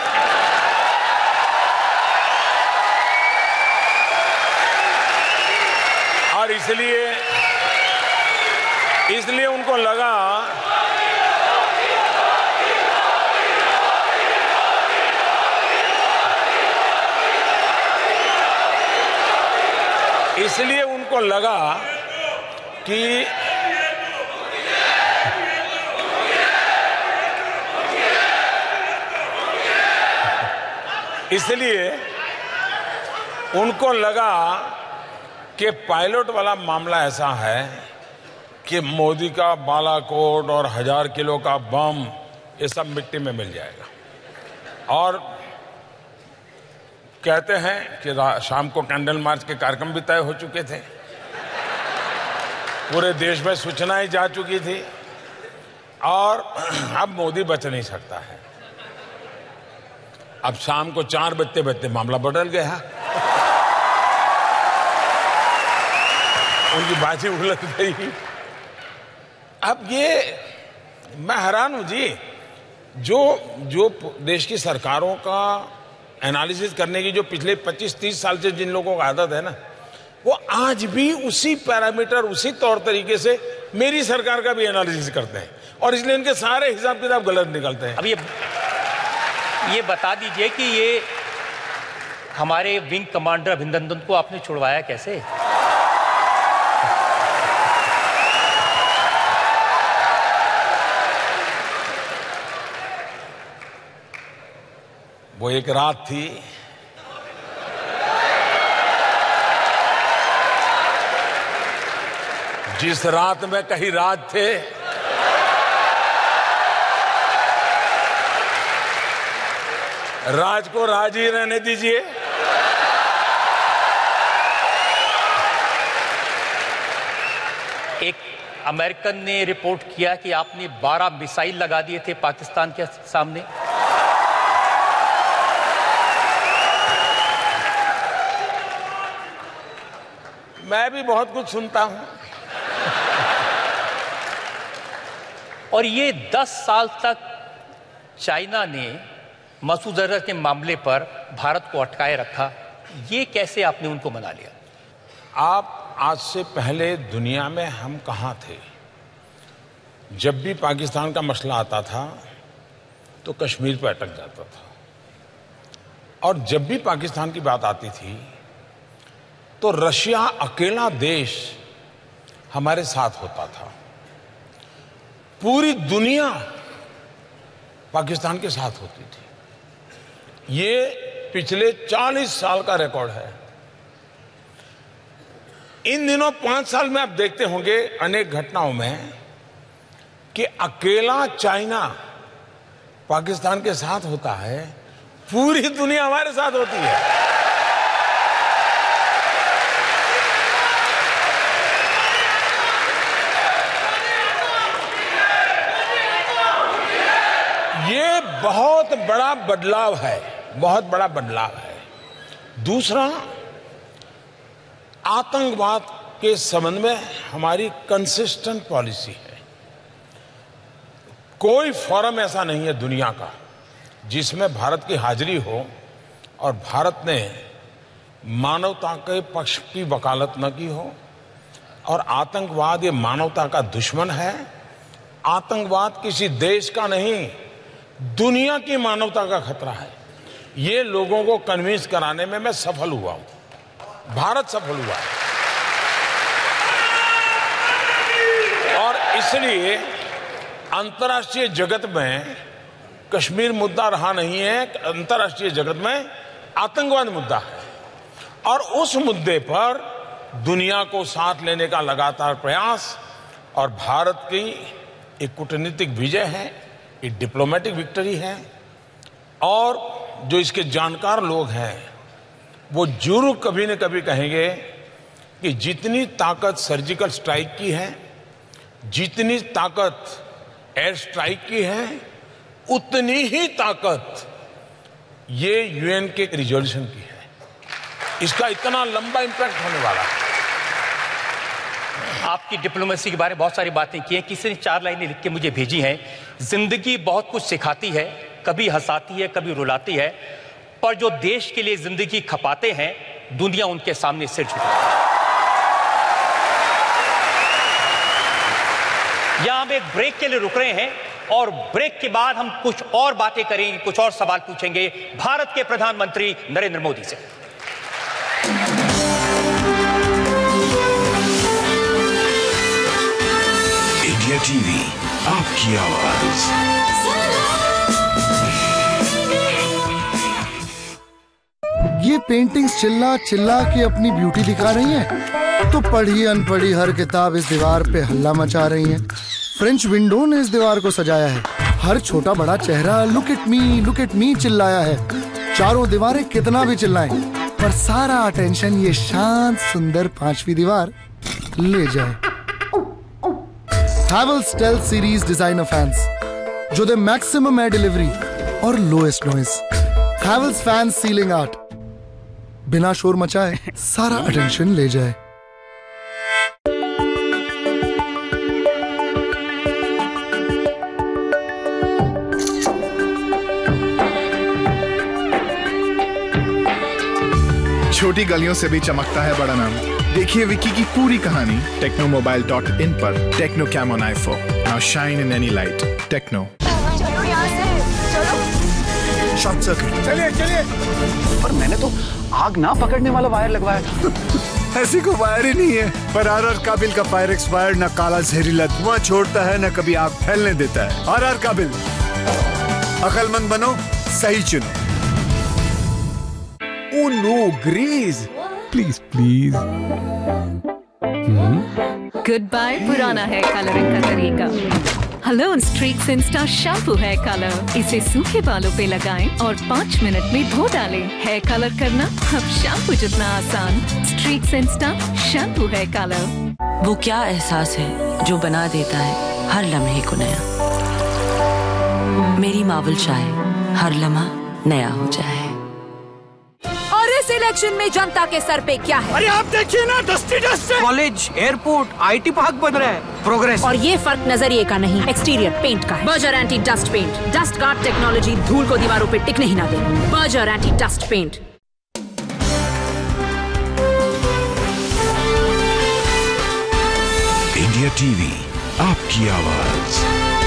और इसलिए उनको लगा कि कि पायलट वाला मामला ऐसा है कि मोदी का बालाकोट और 1000 किलो का बम ये सब मिट्टी में मिल जाएगा। और कहते हैं कि शाम को कैंडल मार्च के कार्यक्रम भी तय हो चुके थे, पूरे देश में सूचनाएं जा चुकी थी, और अब मोदी बच नहीं सकता है। अब शाम को 4 बजते बजते मामला बदल गया, उनकी बाजी उलट गई। अब ये मैं हैरान हूं जी, जो देश की सरकारों का एनालिसिस करने की जो पिछले 25-30 साल से जिन लोगों का आदत है ना, वो आज भी उसी पैरामीटर, उसी तौर तरीके से मेरी सरकार का भी एनालिसिस करते हैं, और इसलिए इनके सारे हिसाब किताब गलत निकलते हैं। अब ये बता दीजिए कि ये हमारे विंग कमांडर अभिनंदन को आपने छुड़वाया कैसे? वो एक रात थी, जिस रात में कहीं राज थे, राज को राज ही रहने दीजिए। एक अमेरिकन ने रिपोर्ट किया कि आपने 12 मिसाइल लगा दिए थे पाकिस्तान के सामने। मैं भी बहुत कुछ सुनता हूं, और ये 10 साल तक चाइना ने मसूद अजहर के मामले पर भारत को अटकाए रखा, ये कैसे आपने उनको मना लिया? आप आज से पहले दुनिया में हम कहां थे? जब भी पाकिस्तान का मसला आता था तो कश्मीर पर अटक जाता था, और जब भी पाकिस्तान की बात आती थी तो रशिया अकेला देश हमारे साथ होता था। पूरी दुनिया पाकिस्तान के साथ होती थी। ये पिछले 40 साल का रिकॉर्ड है। इन दिनों 5 साल में आप देखते होंगे अनेक घटनाओं में कि अकेला चाइना पाकिस्तान के साथ होता है, पूरी दुनिया हमारे साथ होती है। ये बहुत बड़ा बदलाव है, बहुत बड़ा बदलाव है। दूसरा, आतंकवाद के संबंध में हमारी कंसिस्टेंट पॉलिसी है। कोई फोरम ऐसा नहीं है दुनिया का जिसमें भारत की हाजिरी हो और भारत ने मानवता के पक्ष की वकालत न की हो। और आतंकवाद ये मानवता का दुश्मन है। आतंकवाद किसी देश का नहीं, दुनिया की मानवता का खतरा है। ये लोगों को कन्विंस कराने में मैं सफल हुआ हूं, भारत सफल हुआ है। और इसलिए अंतर्राष्ट्रीय जगत में कश्मीर मुद्दा रहा नहीं है, अंतर्राष्ट्रीय जगत में आतंकवाद मुद्दा है। और उस मुद्दे पर दुनिया को साथ लेने का लगातार प्रयास और भारत की एक कूटनीतिक विजय है, एक डिप्लोमेटिक विक्ट्री है। और जो इसके जानकार लोग हैं वो जरूर कभी न कभी कहेंगे कि जितनी ताकत सर्जिकल स्ट्राइक की है, जितनी ताकत एयर स्ट्राइक की है, उतनी ही ताकत ये यूएन के रिजोल्यूशन की है। इसका इतना लंबा इंपैक्ट होने वाला है। आपकी डिप्लोमेसी के बारे में बहुत सारी बातें की हैं। किसी ने 4 लाइनें लिख के मुझे भेजी हैं। जिंदगी बहुत कुछ सिखाती है, कभी हंसाती है, कभी रुलाती है, पर जो देश के लिए जिंदगी खपाते हैं, दुनिया उनके सामने सिर झुकाती है। यहां हम एक ब्रेक के लिए रुक रहे हैं और ब्रेक के बाद हम कुछ और बातें करेंगे, कुछ और सवाल पूछेंगे भारत के प्रधानमंत्री नरेंद्र मोदी से। इंडिया टीवी, आपकी आवाज। ये पेंटिंग्स चिल्ला चिल्ला के अपनी ब्यूटी दिखा रही हैं, तो पढ़ी अनपढ़ी हर किताब इस दीवार पे हल्ला मचा रही है। फ्रेंच विंडो ने इस दीवार को सजाया है। हर छोटा बड़ा चेहरा लुक एट मी चिल्लाया है। चारों दीवारें कितना भी चिल्लाएं, पर सारा अटेंशन ये शांत सुंदर 5वीं दीवार ले जाए। Havells stealth series designer fans, जो दे मैक्सिमम एयर डिलीवरी और lowest noise. Havells fans ceiling art, बिना शोर मचाए सारा अटेंशन ले जाए। छोटी गलियों से भी चमकता है बड़ा नाम। देखिए विकी की पूरी कहानी technomobile.in पर। Tecno Camon i4, now shine in any light. Tecno. Short circuit. चलिए चलिए। पर मैंने तो आग ना पकड़ने वाला वायर लगवाया था। ऐसी कोई वायर ही नहीं है। पर आर काबिल का फायर एक्सपायर्ड, न काला जहरीला धुआं छोड़ता है, न कभी आग फैलने देता है। आर काबिल, अकलमंद बनो, सही चुनो। Oh no, Grace! Please, please. Goodbye पुराना है कलरिंग का तरीका। Hello streaks insta shampoo hair colour. इसे सूखे बालों पे लगाएं और 5 मिनट में धो डालें। हेयर कलर करना अब शैम्पू जितना आसान। Streaks insta shampoo hair colour. वो क्या एहसास है जो बना देता है हर लम्हे को नया। मेरी मावल चाहे हर लम्हा नया हो जाए। इस इलेक्शन में जनता के सर पे क्या है? अरे आप देखिए ना, डस्टी डस्ट है। कॉलेज, एयरपोर्ट, आईटी पार्क बन रहा है। प्रोग्रेस। और ये फर्क नजरिए का नहीं, एक्सटीरियर पेंट का है। Berger anti dust paint, dust guard technology धूल को दीवारों पे टिकने ही ना दे। Berger anti dust paint. India TV, आपकी आवाज।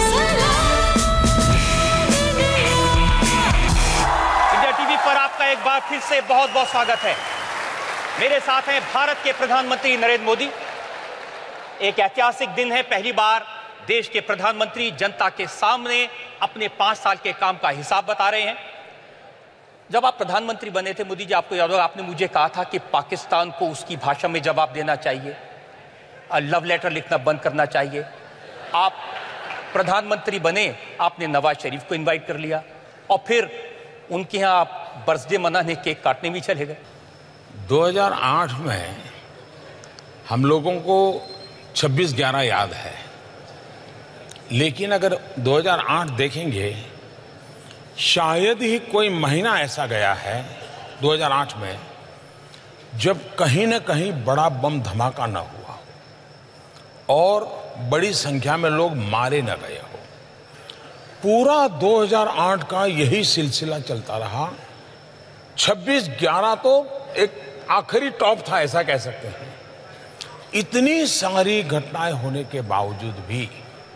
आपका एक बार फिर से बहुत बहुत स्वागत है। मेरे साथ हैं भारत के प्रधानमंत्री नरेंद्र मोदी। एक ऐतिहासिक दिन है, पहली बार देश के प्रधानमंत्री जनता के सामने अपने 5 साल के काम का हिसाब बता रहे हैं। जब आप प्रधानमंत्री बने थे मोदी जी, आपको याद होगा, आपने मुझे कहा था कि पाकिस्तान को उसकी भाषा में जवाब देना चाहिए, लव लेटर लिखना बंद करना चाहिए। आप प्रधानमंत्री बने, आपने नवाज शरीफ को इनवाइट कर लिया और फिर उनके यहाँ आप बर्थडे मनाने, केक काटने भी चले गए। 2008 में हम लोगों को 26/11 याद है, लेकिन अगर 2008 देखेंगे, शायद ही कोई महीना ऐसा गया है 2008 में जब कहीं न कहीं बड़ा बम धमाका न हुआ और बड़ी संख्या में लोग मारे न गए हो। पूरा 2008 का यही सिलसिला चलता रहा। 26/11 तो एक आखिरी टॉप था, ऐसा कह सकते हैं। इतनी सारी घटनाएं होने के बावजूद भी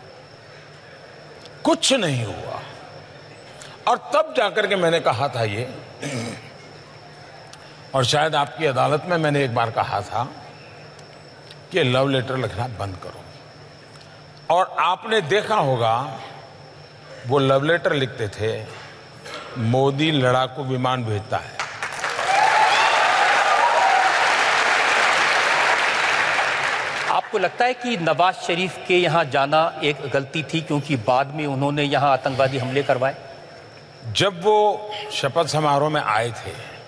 कुछ नहीं हुआ। और तब जाकर के मैंने कहा था ये, और शायद आपकी अदालत में मैंने एक बार कहा था कि लव लेटर लिखना बंद करो। और आपने देखा होगा वो लव लेटर लिखते थे, मोदी लड़ाकू विमान भेजता है। आपको लगता है कि नवाज शरीफ के यहां जाना एक गलती थी, क्योंकि बाद में उन्होंने यहां आतंकवादी हमले करवाए? जब वो शपथ समारोह में आए थे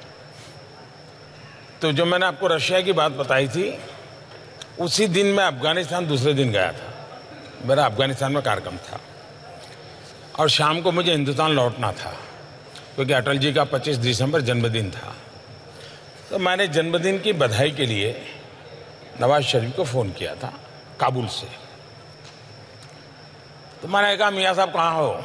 तो जो मैंने आपको रशिया की बात बताई थी, उसी दिन मैं अफगानिस्तान दूसरे दिन गया था। मेरा अफगानिस्तान में कार्यक्रम था और शाम को मुझे हिंदुस्तान लौटना था, क्योंकि अटल जी का 25 दिसंबर जन्मदिन था। तो मैंने जन्मदिन की बधाई के लिए नवाज शरीफ को फ़ोन किया था काबुल से। तो मैंने कहा, मियाँ साहब कहाँ हो?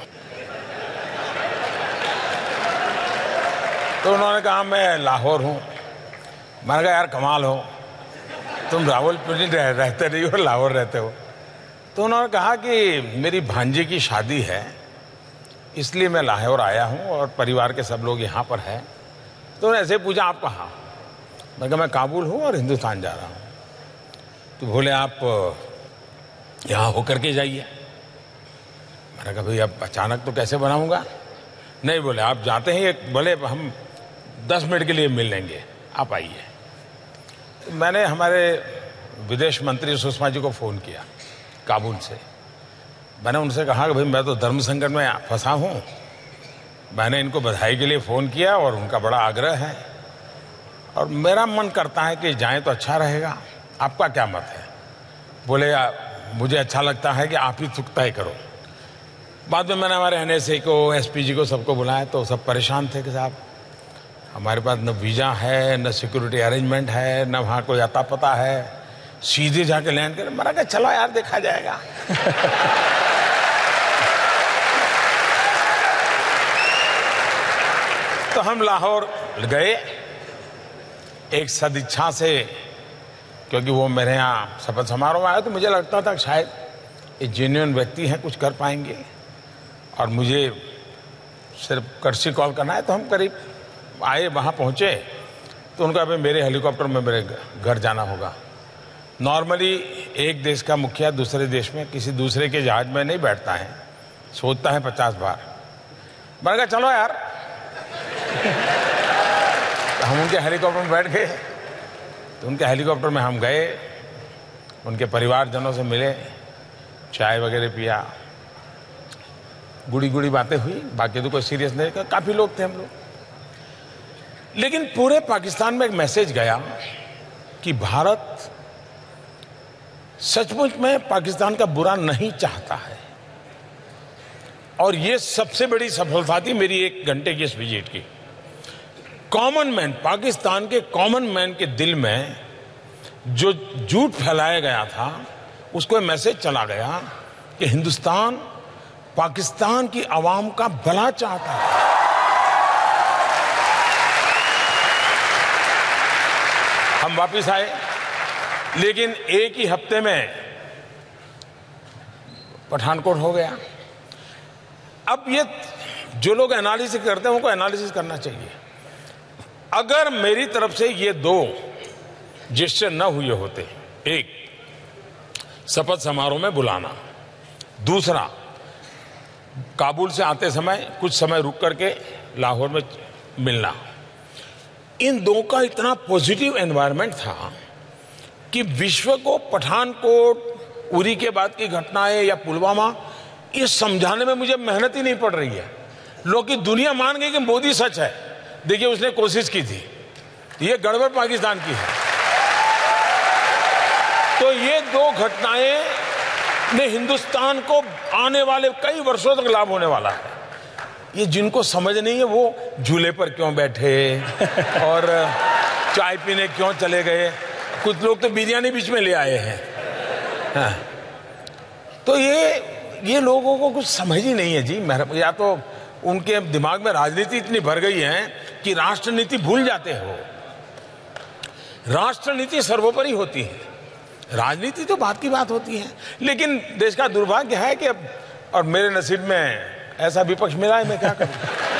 तो उन्होंने कहा, मैं लाहौर हूँ। मैंने कहा, यार कमाल हो, तुम रावलपिंडी रहते नहीं हो, लाहौर रहते हो। तो उन्होंने कहा कि मेरी भांजी की शादी है, इसलिए मैं लाहौर आया हूँ और परिवार के सब लोग यहाँ पर हैं। तो उन्होंने ऐसे पूछा, आप कहाँ? मैंने कहा, मैं काबुल हूँ और हिंदुस्तान जा रहा हूँ। तो बोले, आप यहाँ होकर के जाइए। मैंने कहा, भाई अब अचानक तो कैसे बनाऊँगा? नहीं, बोले आप जाते हैं, बोले हम 10 मिनट के लिए मिल लेंगे, आप आइए। तो मैंने हमारे विदेश मंत्री सुषमा जी को फ़ोन किया काबुल से। मैंने उनसे कहा कि भाई मैं तो धर्म संकट में फंसा हूँ। मैंने इनको बधाई के लिए फ़ोन किया और उनका बड़ा आग्रह है और मेरा मन करता है कि जाएं तो अच्छा रहेगा, आपका क्या मत है? बोले, मुझे अच्छा लगता है कि आप ही तय करो। बाद में मैंने हमारे NSA को, SPG को, सबको बुलाया तो सब परेशान थे कि साहब हमारे पास न वीज़ा है, न सिक्योरिटी अरेंजमेंट है, न वहाँ कोई अता पता है, सीधे जाके लैंड करें। मैंने कहा, चलो यार देखा जाएगा। तो हम लाहौर गए एक सदिच्छा से, क्योंकि वो मेरे यहाँ शपथ समारोह में आया तो मुझे लगता था कि शायद ये जेन्युइन व्यक्ति हैं, कुछ कर पाएंगे। और मुझे सिर्फ कर्सी कॉल करना है। तो हम करीब आए, वहाँ पहुँचे तो उनका भाई मेरे हेलीकॉप्टर में मेरे घर जाना होगा। नॉर्मली एक देश का मुखिया दूसरे देश में किसी दूसरे के जहाज में नहीं बैठता है, सोचता है 50 बार। मैंने कहा, चलो यार। तो हम उनके हेलीकॉप्टर में बैठ गए। तो उनके हेलीकॉप्टर में हम गए, उनके परिवारजनों से मिले, चाय वगैरह पिया, गुड़ी गुड़ी बातें हुई। बाकी तो कोई सीरियस नहीं, काफ़ी लोग थे हम लोग। लेकिन पूरे पाकिस्तान में एक मैसेज गया कि भारत सचमुच में पाकिस्तान का बुरा नहीं चाहता है। और ये सबसे बड़ी सफलता थी मेरी 1 घंटे की इस विजिट की। कॉमन मैन, पाकिस्तान के कॉमन मैन के दिल में जो झूठ फैलाया गया था, उसको मैसेज चला गया कि हिंदुस्तान पाकिस्तान की आवाम का भला चाहता है। हम वापिस आए, लेकिन एक ही हफ्ते में पठानकोट हो गया। अब ये जो लोग एनालिसिस करते हैं उनको एनालिसिस करना चाहिए। अगर मेरी तरफ से ये 2 जेस्चर न हुए होते, एक शपथ समारोह में बुलाना, दूसरा, काबुल से आते समय कुछ समय रुक करके लाहौर में मिलना। इन दो का इतना पॉजिटिव एनवायरनमेंट था कि विश्व को पठानकोट, उरी के बाद की घटनाएं या पुलवामा, ये समझाने में मुझे मेहनत ही नहीं पड़ रही है। लोग की दुनिया मान गई कि मोदी सच है। देखिए, उसने कोशिश की थी, ये गड़बड़ पाकिस्तान की है। तो ये दो घटनाएं ने हिंदुस्तान को आने वाले कई वर्षों तक लाभ होने वाला है। ये जिनको समझ नहीं है वो झूले पर क्यों बैठे और चाय पीने क्यों चले गए। कुछ लोग तो बिरयानी बीच में ले आए हैं। हाँ। तो ये लोगों को कुछ समझ ही नहीं है जी। या तो उनके दिमाग में राजनीति इतनी भर गई है कि राष्ट्रनीति भूल जाते हो। राष्ट्रनीति सर्वोपरि होती है, राजनीति तो बात की बात होती है। लेकिन देश का दुर्भाग्य है कि अब, और मेरे नसीब में ऐसा विपक्ष मिला है, मैं क्या करूं।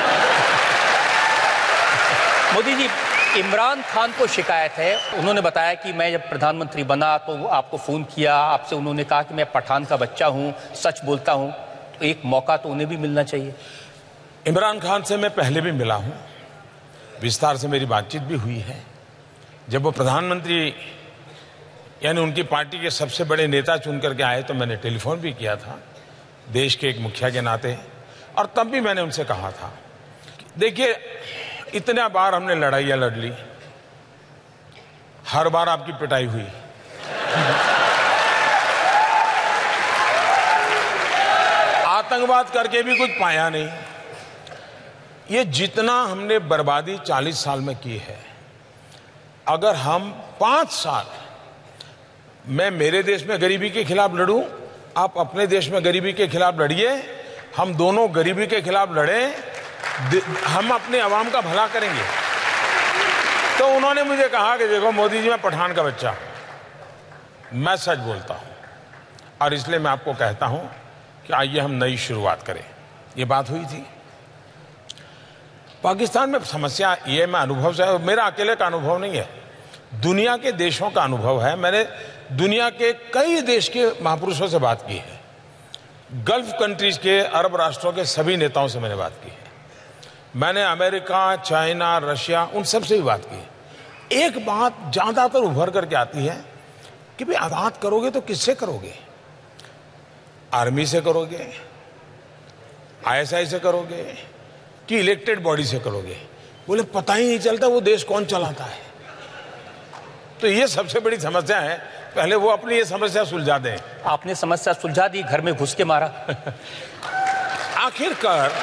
मोदी जी, इमरान खान को शिकायत है, उन्होंने बताया कि मैं जब प्रधानमंत्री बना तो आपको फोन किया, आपसे उन्होंने कहा कि मैं पठान का बच्चा हूं, सच बोलता हूं, तो एक मौका तो उन्हें भी मिलना चाहिए। इमरान खान से मैं पहले भी मिला हूं, विस्तार से मेरी बातचीत भी हुई है। जब वो प्रधानमंत्री यानी उनकी पार्टी के सबसे बड़े नेता चुन करके आए तो मैंने टेलीफोन भी किया था देश के एक मुखिया के नाते, और तब भी मैंने उनसे कहा था, देखिए इतना बार हमने लड़ाइयां लड़ ली, हर बार आपकी पिटाई हुई। आतंकवाद करके भी कुछ पाया नहीं। ये जितना हमने बर्बादी 40 साल में की है, अगर हम 5 साल मैं मेरे देश में गरीबी के खिलाफ लड़ूं, आप अपने देश में गरीबी के खिलाफ लड़िए, हम दोनों गरीबी के खिलाफ लड़ें, हम अपने अवाम का भला करेंगे। तो उन्होंने मुझे कहा कि देखो मोदी जी, मैं पठान का बच्चा, मैं सच बोलता हूं, और इसलिए मैं आपको कहता हूं कि आइए हम नई शुरुआत करें। ये बात हुई थी। पाकिस्तान में समस्या ये मैं अनुभव से, मेरा अकेले का अनुभव नहीं है, दुनिया के देशों का अनुभव है। मैंने दुनिया के कई देश के महापुरुषों से बात की है, गल्फ कंट्रीज के, अरब राष्ट्रों के सभी नेताओं से मैंने बात की है, मैंने अमेरिका, चाइना, रशिया, उन सब से भी बात की है। एक बात ज्यादातर उभर करके आती है कि भाई आज़ाद करोगे तो किससे करोगे? आर्मी से करोगे, आईएसआई से करोगे, कि इलेक्टेड बॉडी से करोगे? बोले पता ही नहीं चलता वो देश कौन चलाता है। तो ये सबसे बड़ी समस्या है, पहले वो अपनी ये समस्या सुलझा दें। आपने समस्या सुलझा दी, घर में घुस के मारा। आखिरकार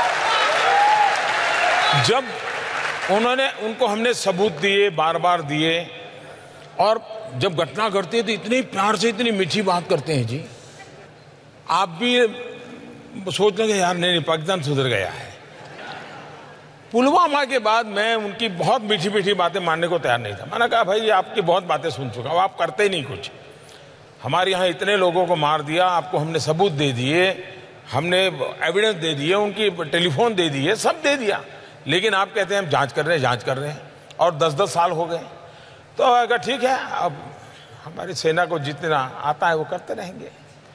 जब उनको हमने सबूत दिए, बार बार दिए, और जब घटना घटती है तो इतनी प्यार से, इतनी मीठी बात करते हैं जी, आप भी सोच लेंगे यार नहीं पाकिस्तान सुधर गया है। पुलवामा के बाद मैं उनकी बहुत मीठी मीठी बातें मानने को तैयार नहीं था। मैंने कहा भाई आपकी बहुत बातें सुन चुका हूं, आप करते ही नहीं कुछ। हमारे यहाँ इतने लोगों को मार दिया, आपको हमने सबूत दे दिए, हमने एविडेंस दे दिए, उनकी टेलीफोन दे दिए, सब दे दिया, लेकिन आप कहते हैं हम जांच कर रहे हैं, और 10-10 साल हो गए। तो अगर ठीक है, अब हमारी सेना को जितना आता है वो करते रहेंगे।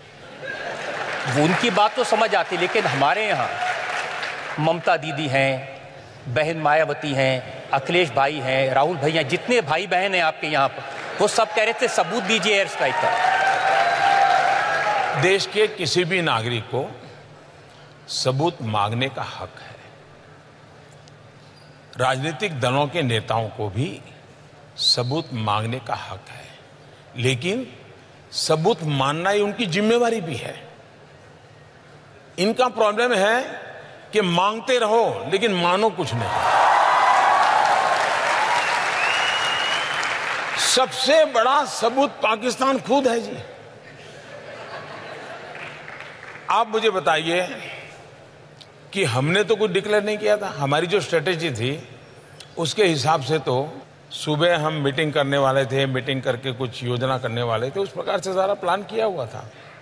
उनकी बात तो समझ आती, लेकिन हमारे यहाँ ममता दीदी हैं, बहन मायावती हैं, अखिलेश भाई हैं, राहुल भैया, जितने भाई बहन हैं आपके यहाँ पर, वो सब कह रहे थे सबूत दीजिए एयर स्ट्राइक का। देश के किसी भी नागरिक को सबूत मांगने का हक है। राजनीतिक दलों के नेताओं को भी सबूत मांगने का हक है, लेकिन सबूत मानना ही उनकी जिम्मेवारी भी है। इनका प्रॉब्लम है कि मांगते रहो लेकिन मानो कुछ नहीं। सबसे बड़ा सबूत पाकिस्तान खुद है जी। आप मुझे बताइए कि हमने तो कुछ डिक्लेयर नहीं किया था। हमारी जो स्ट्रेटेजी थी उसके हिसाब से तो सुबह हम मीटिंग करने वाले थे, मीटिंग करके कुछ योजना करने वाले थे, उस प्रकार से सारा प्लान किया हुआ था।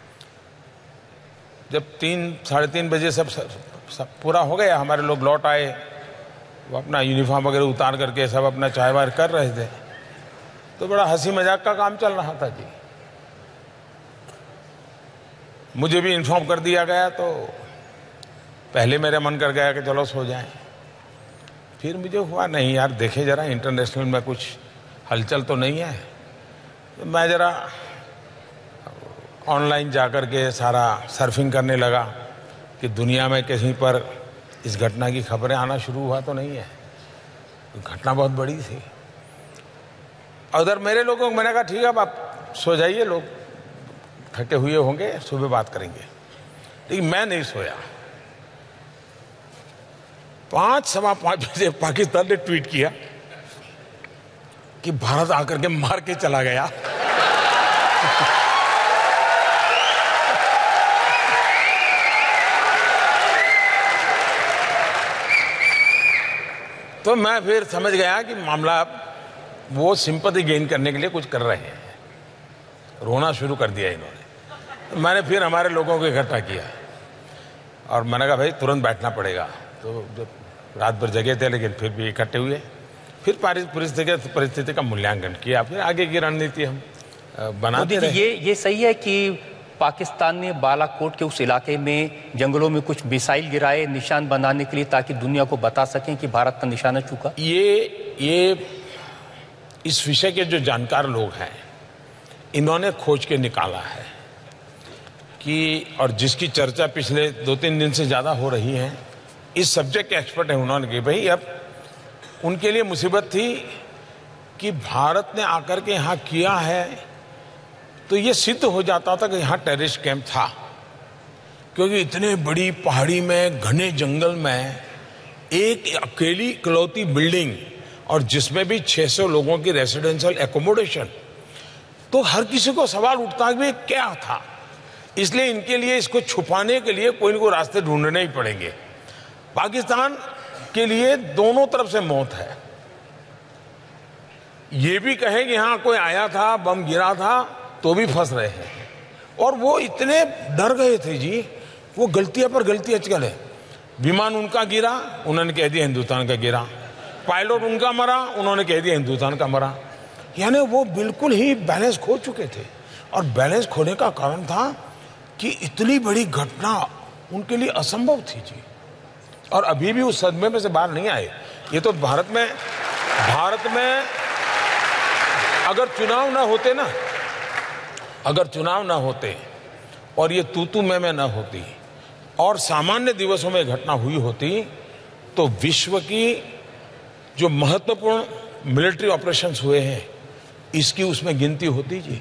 जब 3-3:30 बजे सब पूरा हो गया, हमारे लोग लौट आए, वो अपना यूनिफॉर्म वगैरह उतार करके सब अपना चाय वाय कर रहे थे, तो बड़ा हंसी मजाक का काम चल रहा था जी। मुझे भी इन्फॉर्म कर दिया गया, तो पहले मेरा मन कर गया कि चलो सो जाएं। फिर मुझे हुआ नहीं यार, देखे जरा इंटरनेशनल में कुछ हलचल तो नहीं है। तो मैं जरा ऑनलाइन जाकर के सारा सर्फिंग करने लगा कि दुनिया में कहीं पर इस घटना की खबरें आना शुरू हुआ तो नहीं है। घटना बहुत बड़ी थी। उधर मेरे लोगों को मैंने कहा ठीक है अब आप सो जाइए, लोग थके हुए होंगे, सुबह बात करेंगे। लेकिन मैं नहीं सोया। 5 सवा 5 बजे पाकिस्तान ने ट्वीट किया कि भारत आकर के मार के चला गया। तो मैं फिर समझ गया कि मामला वो सिंपैथी गेन करने के लिए कुछ कर रहे हैं। रोना शुरू कर दिया इन्होंने। तो मैंने फिर हमारे लोगों को इकट्ठा किया और मैंने कहा भाई तुरंत बैठना पड़ेगा। तो जब रात भर जगे थे लेकिन फिर भी इकट्ठे हुए, फिर परिस्थिति का मूल्यांकन किया, फिर आगे की रणनीति हम बनाते रहे। ये सही है कि पाकिस्तान ने बालाकोट के उस इलाके में जंगलों में कुछ मिसाइल गिराए निशान बनाने के लिए, ताकि दुनिया को बता सकें कि भारत का निशाना चूका? ये इस विषय के जो जानकार लोग हैं इन्होंने खोज के निकाला है कि, और जिसकी चर्चा पिछले 2-3 दिन से ज़्यादा हो रही है, इस सब्जेक्ट के एक्सपर्ट हैं, उन्होंने कहा भाई अब उनके लिए मुसीबत थी कि भारत ने आकर के यहाँ किया है तो ये सिद्ध हो जाता था कि यहाँ टेररिस्ट कैंप था, क्योंकि इतने बड़ी पहाड़ी में घने जंगल में एक अकेली इकलौती बिल्डिंग और जिसमें भी 600 लोगों की रेसिडेंशियल एकोमोडेशन, तो हर किसी को सवाल उठता कि क्या था। इसलिए इनके लिए इसको छुपाने के लिए कोई न कोई रास्ते ढूंढने ही पड़ेंगे। पाकिस्तान के लिए दोनों तरफ से मौत है। ये भी कहे कि हाँ कोई आया था, बम गिरा था, तो भी फंस रहे हैं। और वो इतने डर गए थे जी, वो गलतियां पर गलतियां चले। विमान उनका गिरा, उन्होंने कह दिया हिंदुस्तान का गिरा। पायलट उनका मरा, उन्होंने कह दिया हिंदुस्तान का मरा। यानी वो बिल्कुल ही बैलेंस खो चुके थे। और बैलेंस खोने का कारण था कि इतनी बड़ी घटना उनके लिए असंभव थी जी। और अभी भी उस सदमे में से बाहर नहीं आए। ये तो भारत में अगर चुनाव ना होते और ये तू मैं ना होती और सामान्य दिवसों में घटना हुई होती, तो विश्व की जो महत्वपूर्ण मिलिट्री ऑपरेशंस हुए हैं इसकी उसमें गिनती होती जी।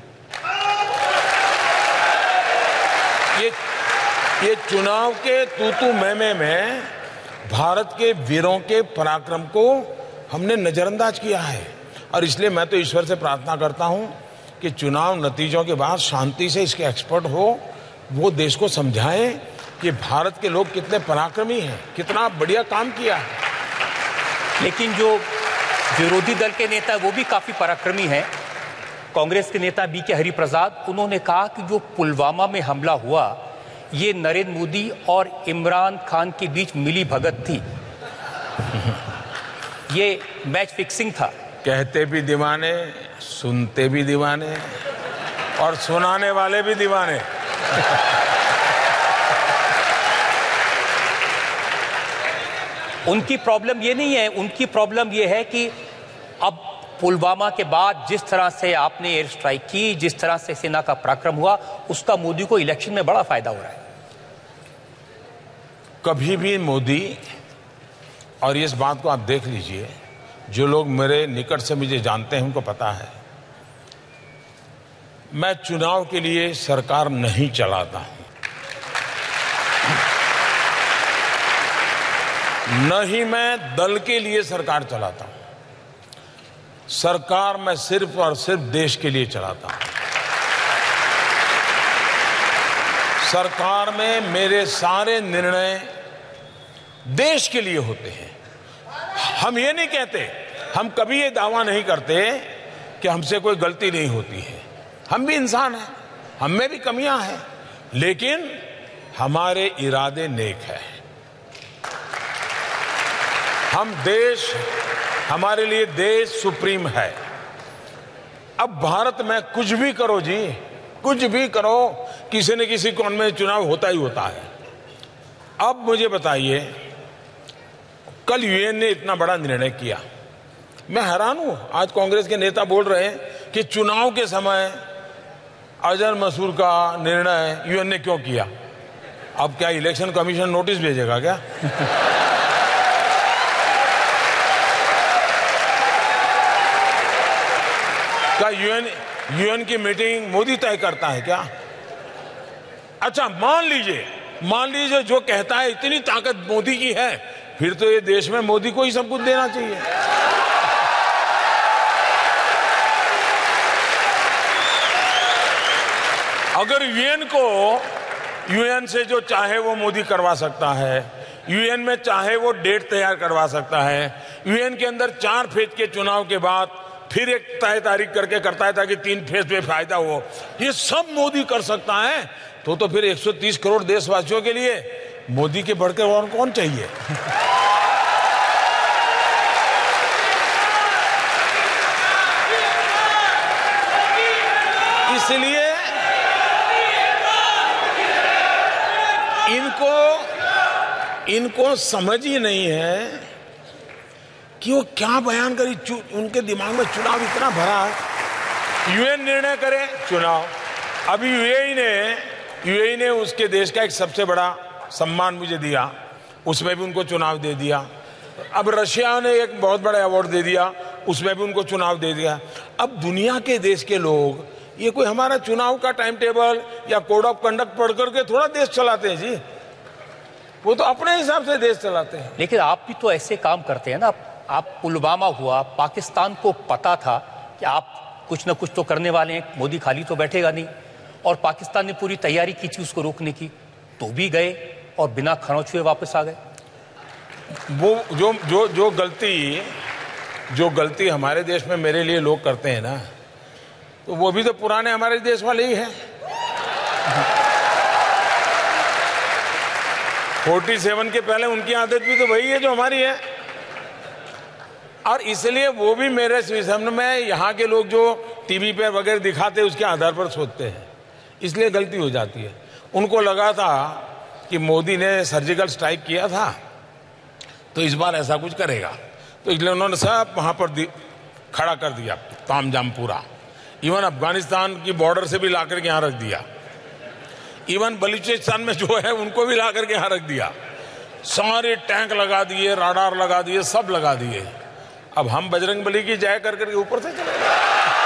ये चुनाव के तू मैं में भारत के वीरों के पराक्रम को हमने नजरअंदाज किया है। और इसलिए मैं तो ईश्वर से प्रार्थना करता हूं कि चुनाव नतीजों के बाद शांति से इसके एक्सपर्ट हो, वो देश को समझाएं कि भारत के लोग कितने पराक्रमी हैं, कितना बढ़िया काम किया है। लेकिन जो विरोधी दल के नेता वो भी काफी पराक्रमी हैं। कांग्रेस के नेता बी के हरिप्रसाद, उन्होंने कहा कि जो पुलवामा में हमला हुआ ये नरेंद्र मोदी और इमरान खान के बीच मिली भगत थी, ये मैच फिक्सिंग था। कहते भी दीवाने, सुनते भी दीवाने और सुनाने वाले भी दीवाने। उनकी प्रॉब्लम ये नहीं है, उनकी प्रॉब्लम ये है कि अब पुलवामा के बाद जिस तरह से आपने एयर स्ट्राइक की, जिस तरह से सेना का पराक्रम हुआ, उसका मोदी को इलेक्शन में बड़ा फायदा हो रहा है। कभी भी मोदी, और इस बात को आप देख लीजिए, जो लोग मेरे निकट से मुझे जानते हैं उनको पता है, मैं चुनाव के लिए सरकार नहीं चलाता हूं, न ही मैं दल के लिए सरकार चलाता हूं। सरकार मैं सिर्फ और सिर्फ देश के लिए चलाता हूं। सरकार में मेरे सारे निर्णय देश के लिए होते हैं। हम ये नहीं कहते, हम कभी ये दावा नहीं करते कि हमसे कोई गलती नहीं होती है। हम भी इंसान हैं, हम में भी कमियां हैं, लेकिन हमारे इरादे नेक हैं। हमारे लिए देश सुप्रीम है। अब भारत में कुछ भी करो जी, कुछ भी करो, किसी न किसी कोण में चुनाव होता ही होता है। अब मुझे बताइए, कल यूएन ने इतना बड़ा निर्णय किया, मैं हैरान हूं। आज कांग्रेस के नेता बोल रहे हैं कि चुनाव के समय अजहर मसूद का निर्णय यूएन ने क्यों किया। अब क्या इलेक्शन कमीशन नोटिस भेजेगा क्या? क्या यूएन की मीटिंग मोदी तय करता है क्या? अच्छा, मान लीजिए जो कहता है इतनी ताकत मोदी की है, फिर तो ये देश में मोदी को ही सब कुछ देना चाहिए। अगर यूएन से जो चाहे वो मोदी करवा सकता है, यूएन में चाहे वो डेट तैयार करवा सकता है, यूएन के अंदर 4 फेज के चुनाव के बाद फिर एक तय तारीख करके करता है ताकि 3 फेज में फायदा हो, ये सब मोदी कर सकता है, तो फिर 130 करोड़ देशवासियों के लिए मोदी के बढ़कर और कौन चाहिए? इसलिए इनको समझ ही नहीं है कि वो क्या बयान करी। उनके दिमाग में चुनाव इतना भरा है। यूएन निर्णय करे चुनाव। अभी यूएई ने उसके देश का एक सबसे बड़ा सम्मान मुझे दिया, उसमें भी उनको चुनाव दे दिया। अब रशिया ने एक बहुत बड़ा अवार्ड दे दिया, उसमें भी उनको चुनाव दे दिया। अब दुनिया के देश के लोग ये कोई हमारा चुनाव का टाइम टेबल या कोड ऑफ कंडक्ट पढ़ करके थोड़ा देश चलाते हैं जी, वो तो अपने हिसाब से देश चलाते हैं। लेकिन आप भी तो ऐसे काम करते हैं ना। आप पुलवामा हुआ, पाकिस्तान को पता था कि आप कुछ ना कुछ तो करने वाले हैं, मोदी खाली तो बैठेगा नहीं, और पाकिस्तान ने पूरी तैयारी की थी उसको रोकने की, तो भी गए और बिना खरोंच हुए वापस आ गए। वो जो गलती हमारे देश में मेरे लिए लोग करते हैं ना, तो वो भी तो पुराने हमारे देश वाले ही हैं। 47 के पहले उनकी आदत भी तो वही है जो हमारी है, और इसलिए वो भी मेरे सामने में यहाँ के लोग जो टीवी पे वगैरह दिखाते हैं उसके आधार पर सोचते हैं, इसलिए गलती हो जाती है। उनको लगा था कि मोदी ने सर्जिकल स्ट्राइक किया था तो इस बार ऐसा कुछ करेगा, तो इसलिए उन्होंने सब वहां पर खड़ा कर दिया तामझाम पूरा। इवन अफगानिस्तान की बॉर्डर से भी लाकर के यहाँ रख दिया, इवन बलूचिस्तान में जो है उनको भी लाकर के यहाँ रख दिया। सारे टैंक लगा दिए, राडार लगा दिए, सब लगा दिए। अब हम बजरंगबली की जय कर करके ऊपर से चले गए।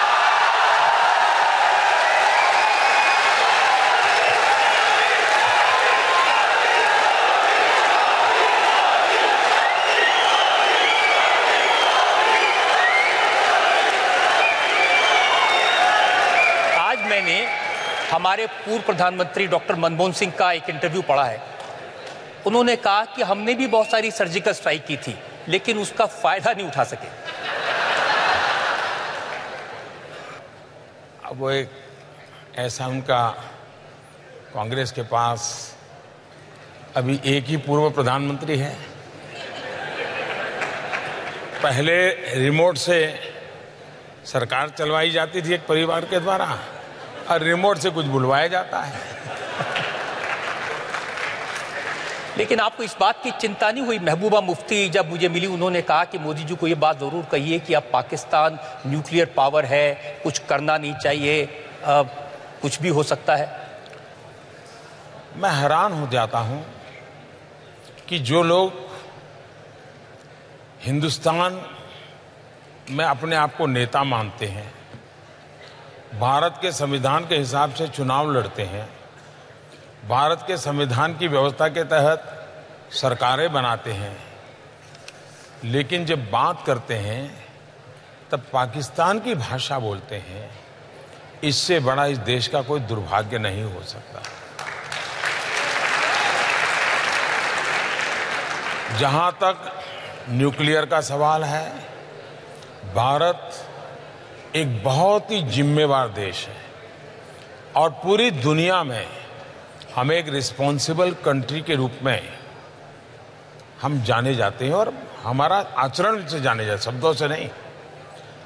आज मैंने हमारे पूर्व प्रधानमंत्री डॉक्टर मनमोहन सिंह का एक इंटरव्यू पढ़ा है। उन्होंने कहा कि हमने भी बहुत सारी सर्जिकल स्ट्राइक की थी लेकिन उसका फायदा नहीं उठा सके। अब वो एक ऐसा उनका कांग्रेस के पास अभी एक ही पूर्व प्रधानमंत्री है। पहले रिमोट से सरकार चलवाई जाती थी एक परिवार के द्वारा, और रिमोट से कुछ बुलवाया जाता है। लेकिन आपको इस बात की चिंता नहीं हुई? महबूबा मुफ्ती जब मुझे मिली, उन्होंने कहा कि मोदी जी को ये बात जरूर कहिए कि अब पाकिस्तान न्यूक्लियर पावर है, कुछ करना नहीं चाहिए, कुछ भी हो सकता है। मैं हैरान हो जाता हूं कि जो लोग हिंदुस्तान में अपने आप को नेता मानते हैं, भारत के संविधान के हिसाब से चुनाव लड़ते हैं, भारत के संविधान की व्यवस्था के तहत सरकारें बनाते हैं, लेकिन जब बात करते हैं तब पाकिस्तान की भाषा बोलते हैं, इससे बड़ा इस देश का कोई दुर्भाग्य नहीं हो सकता। जहां तक न्यूक्लियर का सवाल है, भारत एक बहुत ही जिम्मेवार देश है और पूरी दुनिया में हम एक रिस्पॉन्सिबल कंट्री के रूप में हम जाने जाते हैं, और हमारा आचरण से जाने जाते, शब्दों से नहीं।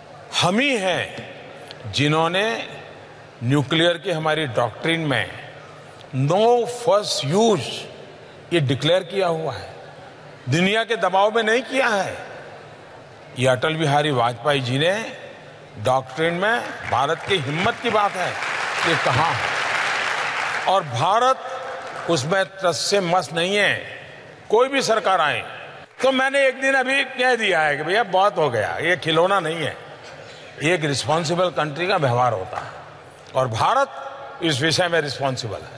हम ही हैं जिन्होंने न्यूक्लियर की हमारी डॉक्ट्रिन में नो फर्स्ट यूज ये डिक्लेयर किया हुआ है, दुनिया के दबाव में नहीं किया है। ये अटल बिहारी वाजपेयी जी ने डॉक्ट्रिन में भारत की हिम्मत की बात है ये कहा है, और भारत उसमें टस से मस नहीं है। कोई भी सरकार आए तो मैंने एक दिन अभी कह दिया है कि भैया बहुत हो गया, ये खिलौना नहीं है, ये एक रिस्पॉन्सिबल कंट्री का व्यवहार होता है और भारत इस विषय में रिस्पॉन्सिबल है।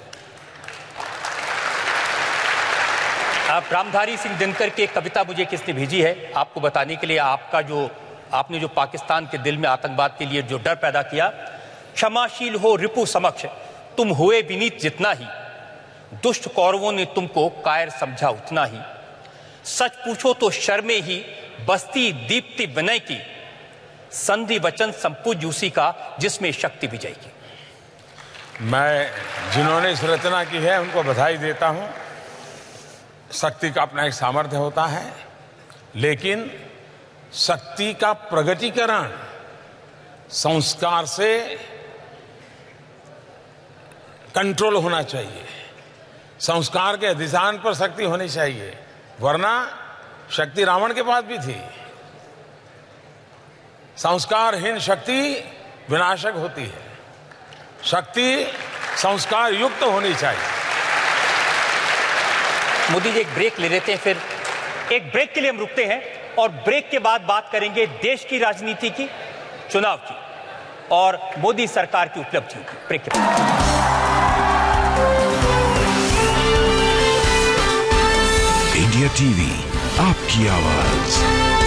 आप रामधारी सिंह दिनकर की एक कविता मुझे किसने भेजी है आपको बताने के लिए, आपने जो पाकिस्तान के दिल में आतंकवाद के लिए जो डर पैदा किया। क्षमाशील हो रिपु समक्ष तुम हुए विनीत जितना ही, दुष्ट कौरवों ने तुमको कायर समझा उतना ही, सच पूछो तो शर्मे ही बस्ती दीप्ति विनय की, संधि वचन संपूज्य उसी का जिसमें शक्ति विजय की। मैं जिन्होंने इस रचना की है उनको बधाई देता हूं। शक्ति का अपना एक सामर्थ्य होता है, लेकिन शक्ति का प्रगटीकरण संस्कार से कंट्रोल होना चाहिए, संस्कार के अधिष्ठान पर शक्ति होनी चाहिए, वरना शक्ति रावण के पास भी थी। संस्कारहीन शक्ति विनाशक होती है, शक्ति संस्कार युक्त होनी चाहिए। मोदी जी एक ब्रेक ले लेते हैं, फिर एक ब्रेक के लिए हम रुकते हैं और ब्रेक के बाद बात करेंगे देश की राजनीति की, चुनाव की और मोदी सरकार की उपलब्धियों की। ब्रेक के बाद इंडिया टीवी आपकी आवाज।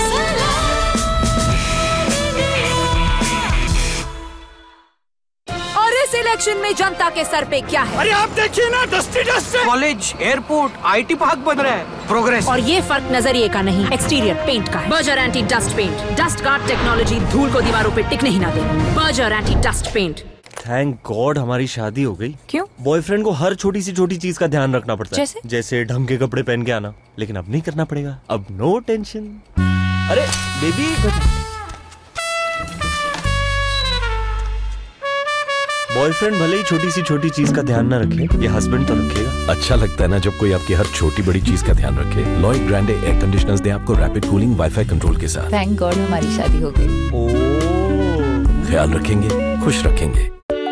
और इस इलेक्शन में जनता के सर पे क्या है? अरे आप देखिए ना, डस्टी डस्ट है। कॉलेज, एयरपोर्ट, आईटी पार्क बन रहा है, प्रोग्रेस। और ये फर्क नजरिए का नहीं, एक्सटीरियर पेंट का है। Berger anti dust paint, dust guard technology धूल को दीवारों पे टिकने ही ना दे। Berger anti dust paint. Thank God हमारी शादी हो गई। क्यों? बॉयफ्रेंड को हर छोटी सी चीज का ध्यान रखना पड़ता है, जैसे ढंग के कपड़े पहन के आना, लेकिन अब नहीं करना पड़ेगा, अब नो टेंशन। अरे बेबी, बॉयफ्रेंड भले ही छोटी चीज का ध्यान ना रखे, ये हस्बैंड तो रखेगा। अच्छा लगता है ना जब कोई आपकी हर छोटी बड़ी चीज का ध्यान रखे। लॉयड ग्रैंडे एयर कंडीशनर्स दे आपको रैपिड कूलिंग वाईफाई कंट्रोल के साथ। थैंक गॉड हमारी शादी हो गई। ख्याल रखेंगे, खुश रखेंगे।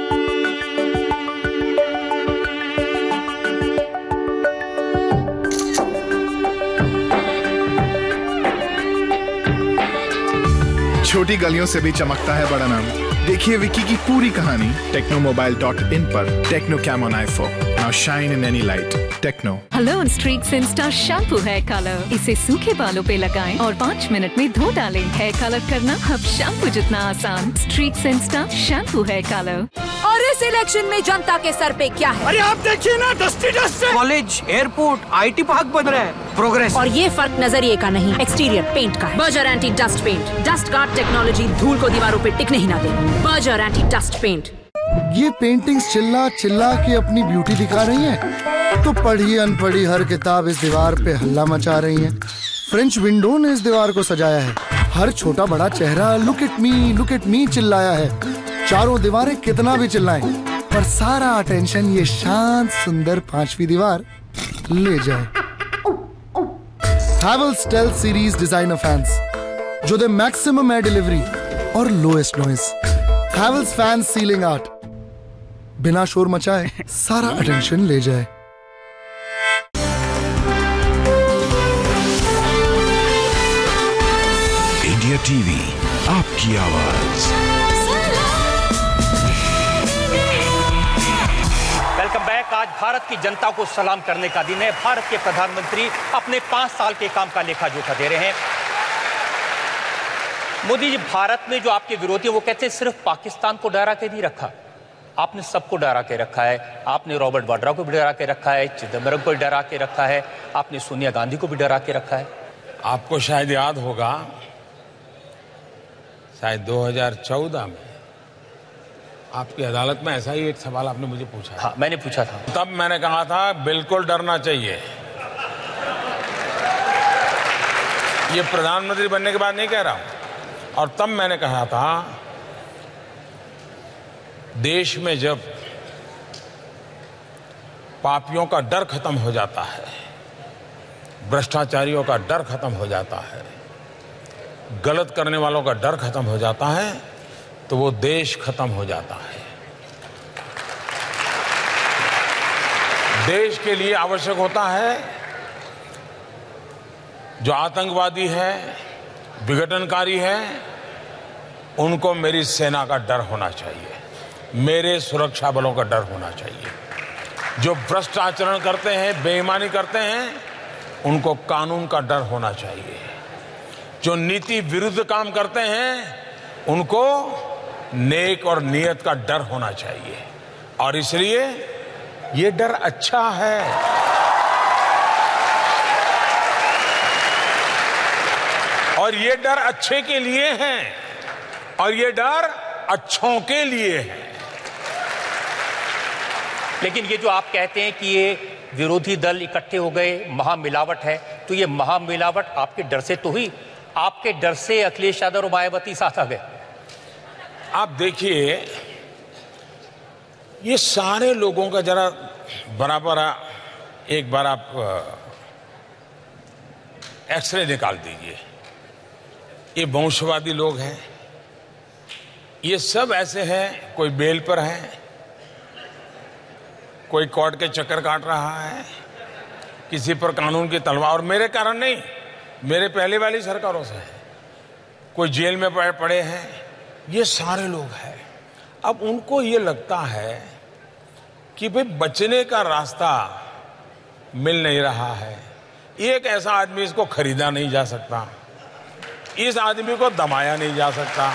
छोटी गलियों से भी चमकता है बड़ा नाम। देखिए विकी की पूरी कहानी technomobile.in पर। Tecno Camon i4 now shine in any light. Tecno. Hello streaks insta shampoo hair colour, इसे सूखे बालों पे लगाएं और 5 मिनट में धो डालें। हेयर कलर करना अब शैम्पू जितना आसान। Streaks insta shampoo hair colour. और इस इलेक्शन में जनता के सर पे क्या है? अरे आप देखिए ना, डस्टी डस्ट है। कॉलेज, एयरपोर्ट, आईटी पार्क बन रहा है, प्रोग्रेस। और ये फर्क नजरिए का नहीं, एक्सटीरियर पेंट का है। Berger anti dust paint, dust guard technology धूल को दीवारों पे टिकने ही ना दे। Berger anti dust paint. ये पेंटिंग्स चिल्ला चिल्ला के अपनी ब्यूटी दिखा रही हैं, तो पढ़ी अनपढ़ी हर किताब इस दीवार पे हल्ला मचा रही है। फ्रेंच विंडो ने इस दीवार को सजाया है, हर छोटा बड़ा चेहरा लुक एट मी चिल्लाया है। चारों दीवारें कितना भी चिल्लाएं, पर सारा अटेंशन ये शांत सुंदर 5वीं दीवार ले जाए। Havells stealth series designer fans जो दे मैक्सिमम एयर डिलीवरी और lowest noise. Havells fan ceiling art, बिना शोर मचाए सारा अटेंशन ले जाए। इंडिया टीवी आपकी आवाज। Welcome back. आज भारत की जनता को सलाम करने का दिन है। भारत के प्रधानमंत्री अपने 5 साल के काम का लेखा जोखा दे रहे हैं। मोदी जी, भारत में जो आपके विरोधी वो कहते हैं सिर्फ पाकिस्तान को डरा के नहीं रखा, आपने सबको डरा के रखा है। आपने रॉबर्ट वाड्रा को भी डरा के रखा है, चिदम्बरम को भी डरा के रखा है, आपने सोनिया गांधी को भी डरा के रखा है। आपको शायद याद होगा, शायद 2014 में आपकी अदालत में ऐसा ही एक सवाल आपने मुझे पूछा। हाँ, मैंने पूछा था। तब मैंने कहा था बिल्कुल डरना चाहिए। ये प्रधानमंत्री बनने के बाद नहीं कह रहा हूं। और तब मैंने कहा था देश में जब पापियों का डर खत्म हो जाता है, भ्रष्टाचारियों का डर खत्म हो जाता है, गलत करने वालों का डर खत्म हो जाता है, तो वो देश खत्म हो जाता है। देश के लिए आवश्यक होता है जो आतंकवादी है, विघटनकारी है, उनको मेरी सेना का डर होना चाहिए, मेरे सुरक्षा बलों का डर होना चाहिए। जो भ्रष्ट आचरण करते हैं, बेईमानी करते हैं, उनको कानून का डर होना चाहिए। जो नीति विरुद्ध काम करते हैं, उनको नेक और नियत का डर होना चाहिए। और इसलिए ये डर अच्छा है। और ये डर अच्छे के लिए है, और ये डर अच्छों के लिए है। लेकिन ये जो आप कहते हैं कि ये विरोधी दल इकट्ठे हो गए, महामिलावट है, तो ये महामिलावट आपके डर से तो हुई? आपके डर से अखिलेश यादव और मायावती साथ आ गए? आप देखिए, ये सारे लोगों का जरा बराबर एक बार आप एक्सरे निकाल दीजिए। ये वंशवादी लोग हैं, ये सब ऐसे हैं, कोई बेल पर है, कोई कोर्ट के चक्कर काट रहा है, किसी पर कानून की तलवार, और मेरे कारण नहीं, मेरे पहले वाली सरकारों से है, कोई जेल में पड़े हैं, ये सारे लोग हैं। अब उनको ये लगता है कि भाई बचने का रास्ता मिल नहीं रहा है, एक ऐसा आदमी, इसको खरीदा नहीं जा सकता, इस आदमी को दबाया नहीं जा सकता,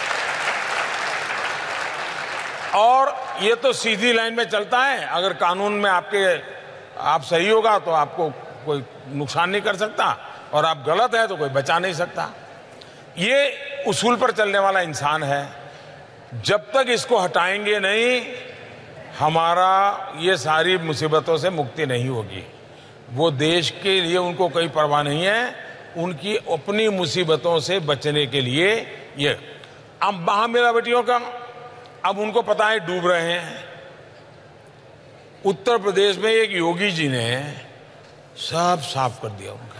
और ये तो सीधी लाइन में चलता है, अगर कानून में आप सही होगा तो आपको कोई नुकसान नहीं कर सकता, और आप गलत है तो कोई बचा नहीं सकता। ये उसूल पर चलने वाला इंसान है। जब तक इसको हटाएंगे नहीं, हमारा ये सारी मुसीबतों से मुक्ति नहीं होगी। वो देश के लिए उनको कोई परवाह नहीं है, उनकी अपनी मुसीबतों से बचने के लिए ये। अब महामिलावटियों का, अब उनको पता है डूब रहे हैं। उत्तर प्रदेश में एक योगी जी ने सब साफ कर दिया उनका,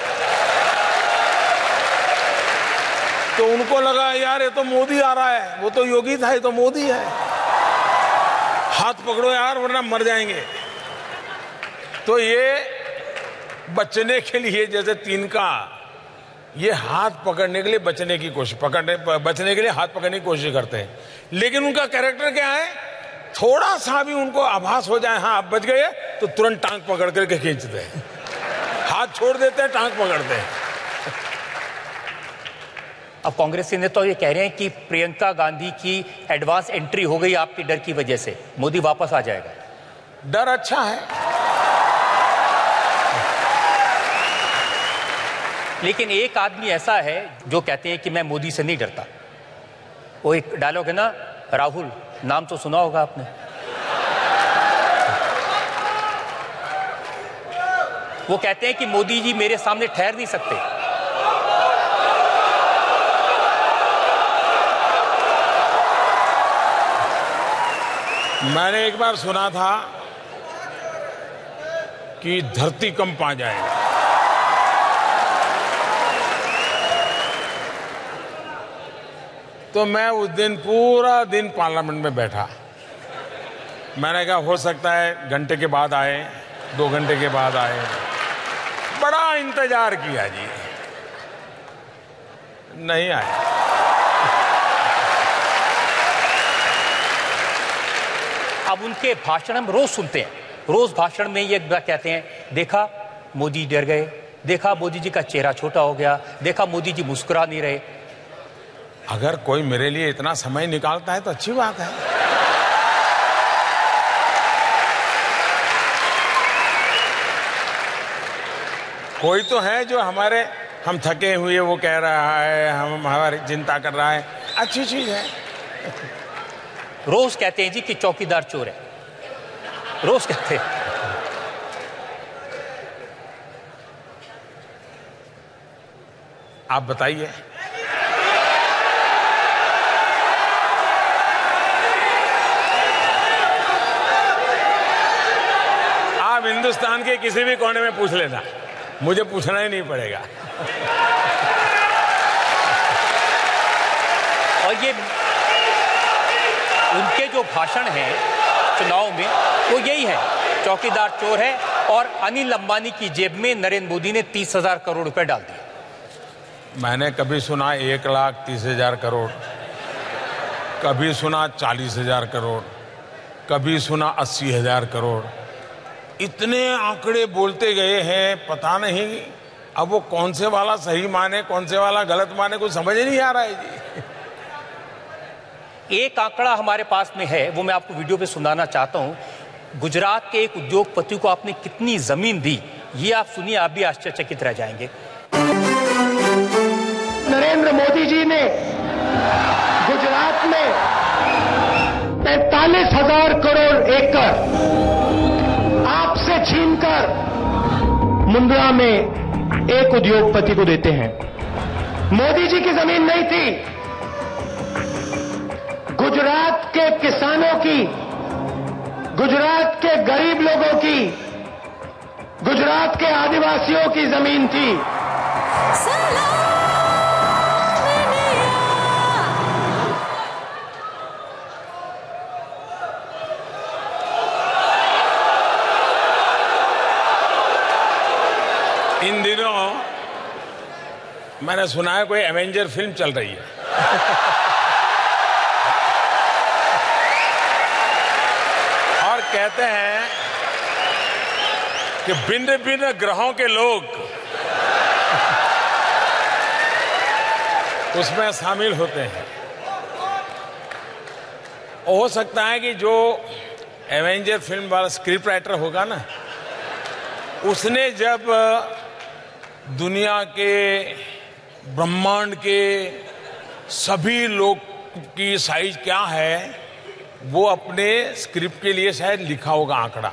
तो उनको लगा यार ये तो मोदी आ रहा है, वो तो योगी था, ये तो मोदी है, हाथ पकड़ो यार वरना मर जाएंगे। तो ये बचने के लिए, जैसे तिनका, ये हाथ पकड़ने के लिए बचने की कोशिश, बचने के लिए हाथ पकड़ने की कोशिश करते हैं। लेकिन उनका कैरेक्टर क्या है, थोड़ा सा भी उनको आभास हो जाए हाँ आप बच गए, तो तुरंत टांग पकड़ करके खींचते हैं, हाथ छोड़ देते हैं, टांग पकड़ते हैं। अब कांग्रेस के नेता तो ये कह रहे हैं कि प्रियंका गांधी की एडवांस एंट्री हो गई आपके डर की वजह से, मोदी वापस आ जाएगा। डर अच्छा है, लेकिन एक आदमी ऐसा है जो कहते हैं कि मैं मोदी से नहीं डरता। वो एक डायलॉग है ना, राहुल, नाम तो सुना होगा आपने। वो कहते हैं कि मोदी जी मेरे सामने ठहर नहीं सकते। मैंने एक बार सुना था कि धरती कंप आ जाएगा, तो मैं उस दिन पूरा दिन पार्लियामेंट में बैठा। मैंने कहा हो सकता है घंटे के बाद आए, 2 घंटे के बाद आए, बड़ा इंतजार किया जी, नहीं आए। अब उनके भाषण हम रोज सुनते हैं, रोज भाषण में ये कहते हैं, देखा मोदी डर गए, देखा मोदी जी का चेहरा छोटा हो गया, देखा मोदी जी मुस्कुरा नहीं रहे। अगर कोई मेरे लिए इतना समय निकालता है तो अच्छी बात है। कोई तो है जो हम थके हुए वो कह रहा है, हम हमारी चिंता कर रहा है, अच्छी चीज है। रोज कहते हैं जी कि चौकीदार चोर है, रोज कहते हैं। आप बताइए, हिंदुस्तान के किसी भी कोने में पूछ लेना, मुझे पूछना ही नहीं पड़ेगा। और ये उनके जो भाषण हैं चुनाव में वो यही है, चौकीदार चोर है, और अनिल अंबानी की जेब में नरेंद्र मोदी ने 30,000 करोड़ रुपए डाल दिए। मैंने कभी सुना 1,30,000 करोड़, कभी सुना 40,000 करोड़, कभी सुना 80,000 करोड़। इतने आंकड़े बोलते गए हैं, पता नहीं अब वो कौन से वाला सही माने कौन से वाला गलत माने, कुछ समझ ही नहीं आ रहा है जी। एक आंकड़ा हमारे पास में है, वो मैं आपको वीडियो पे सुनाना चाहता हूं। गुजरात के एक उद्योगपति को आपने कितनी जमीन दी, ये आप सुनिए, आप भी आश्चर्यचकित रह जाएंगे। नरेंद्र मोदी जी ने गुजरात में 43,000 करोड़ एकड़ आपसे छीनकर मुंद्रा में एक उद्योगपति को देते हैं। मोदी जी की जमीन नहीं थी, गुजरात के किसानों की, गुजरात के गरीब लोगों की, गुजरात के आदिवासियों की जमीन थी। इन दिनों मैंने सुना है कोई एवेंजर फिल्म चल रही है। और कहते हैं कि भिन्न भिन्न ग्रहों के लोग उसमें शामिल होते हैं। हो सकता है कि जो एवेंजर फिल्म वाला स्क्रिप्ट राइटर होगा ना, उसने जब दुनिया के ब्रह्मांड के सभी लोग की साइज क्या है वो अपने स्क्रिप्ट के लिए शायद लिखा होगा आंकड़ा,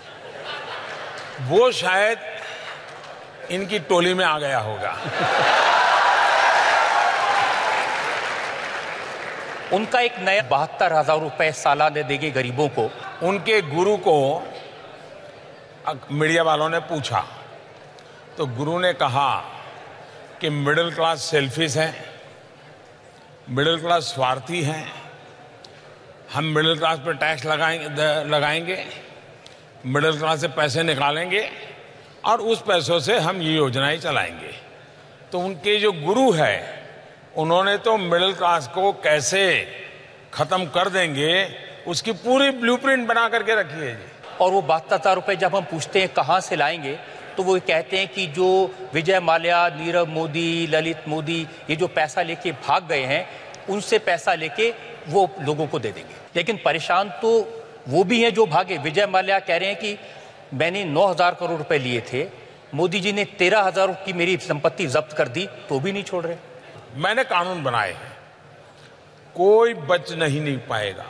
वो शायद इनकी टोली में आ गया होगा। उनका एक नया 72,000 रुपए सालाना देंगे गरीबों को। उनके गुरु को मीडिया वालों ने पूछा तो गुरु ने कहा कि मिडिल क्लास सेल्फिश हैं, मिडिल क्लास स्वार्थी हैं, हम मिडिल क्लास पर टैक्स लगाएंगे, मिडिल क्लास से पैसे निकालेंगे और उस पैसों से हम ये योजनाएं चलाएंगे। तो उनके जो गुरु है उन्होंने तो मिडिल क्लास को कैसे खत्म कर देंगे उसकी पूरी ब्लूप्रिंट बना करके रखी है जी। और वो 72,000 रुपए जब हम पूछते हैं कहाँ से लाएंगे, तो वो कहते हैं कि जो विजय माल्या, नीरव मोदी, ललित मोदी ये जो पैसा लेके भाग गए हैं उनसे पैसा लेके वो लोगों को दे देंगे। लेकिन परेशान तो वो भी हैं जो भागे। विजय माल्या कह रहे हैं कि मैंने 9,000 करोड़ रुपए लिए थे, मोदी जी ने 13,000 की मेरी संपत्ति जब्त कर दी तो भी नहीं छोड़ रहे। मैंने कानून बनाए हैं, कोई बच नहीं पाएगा।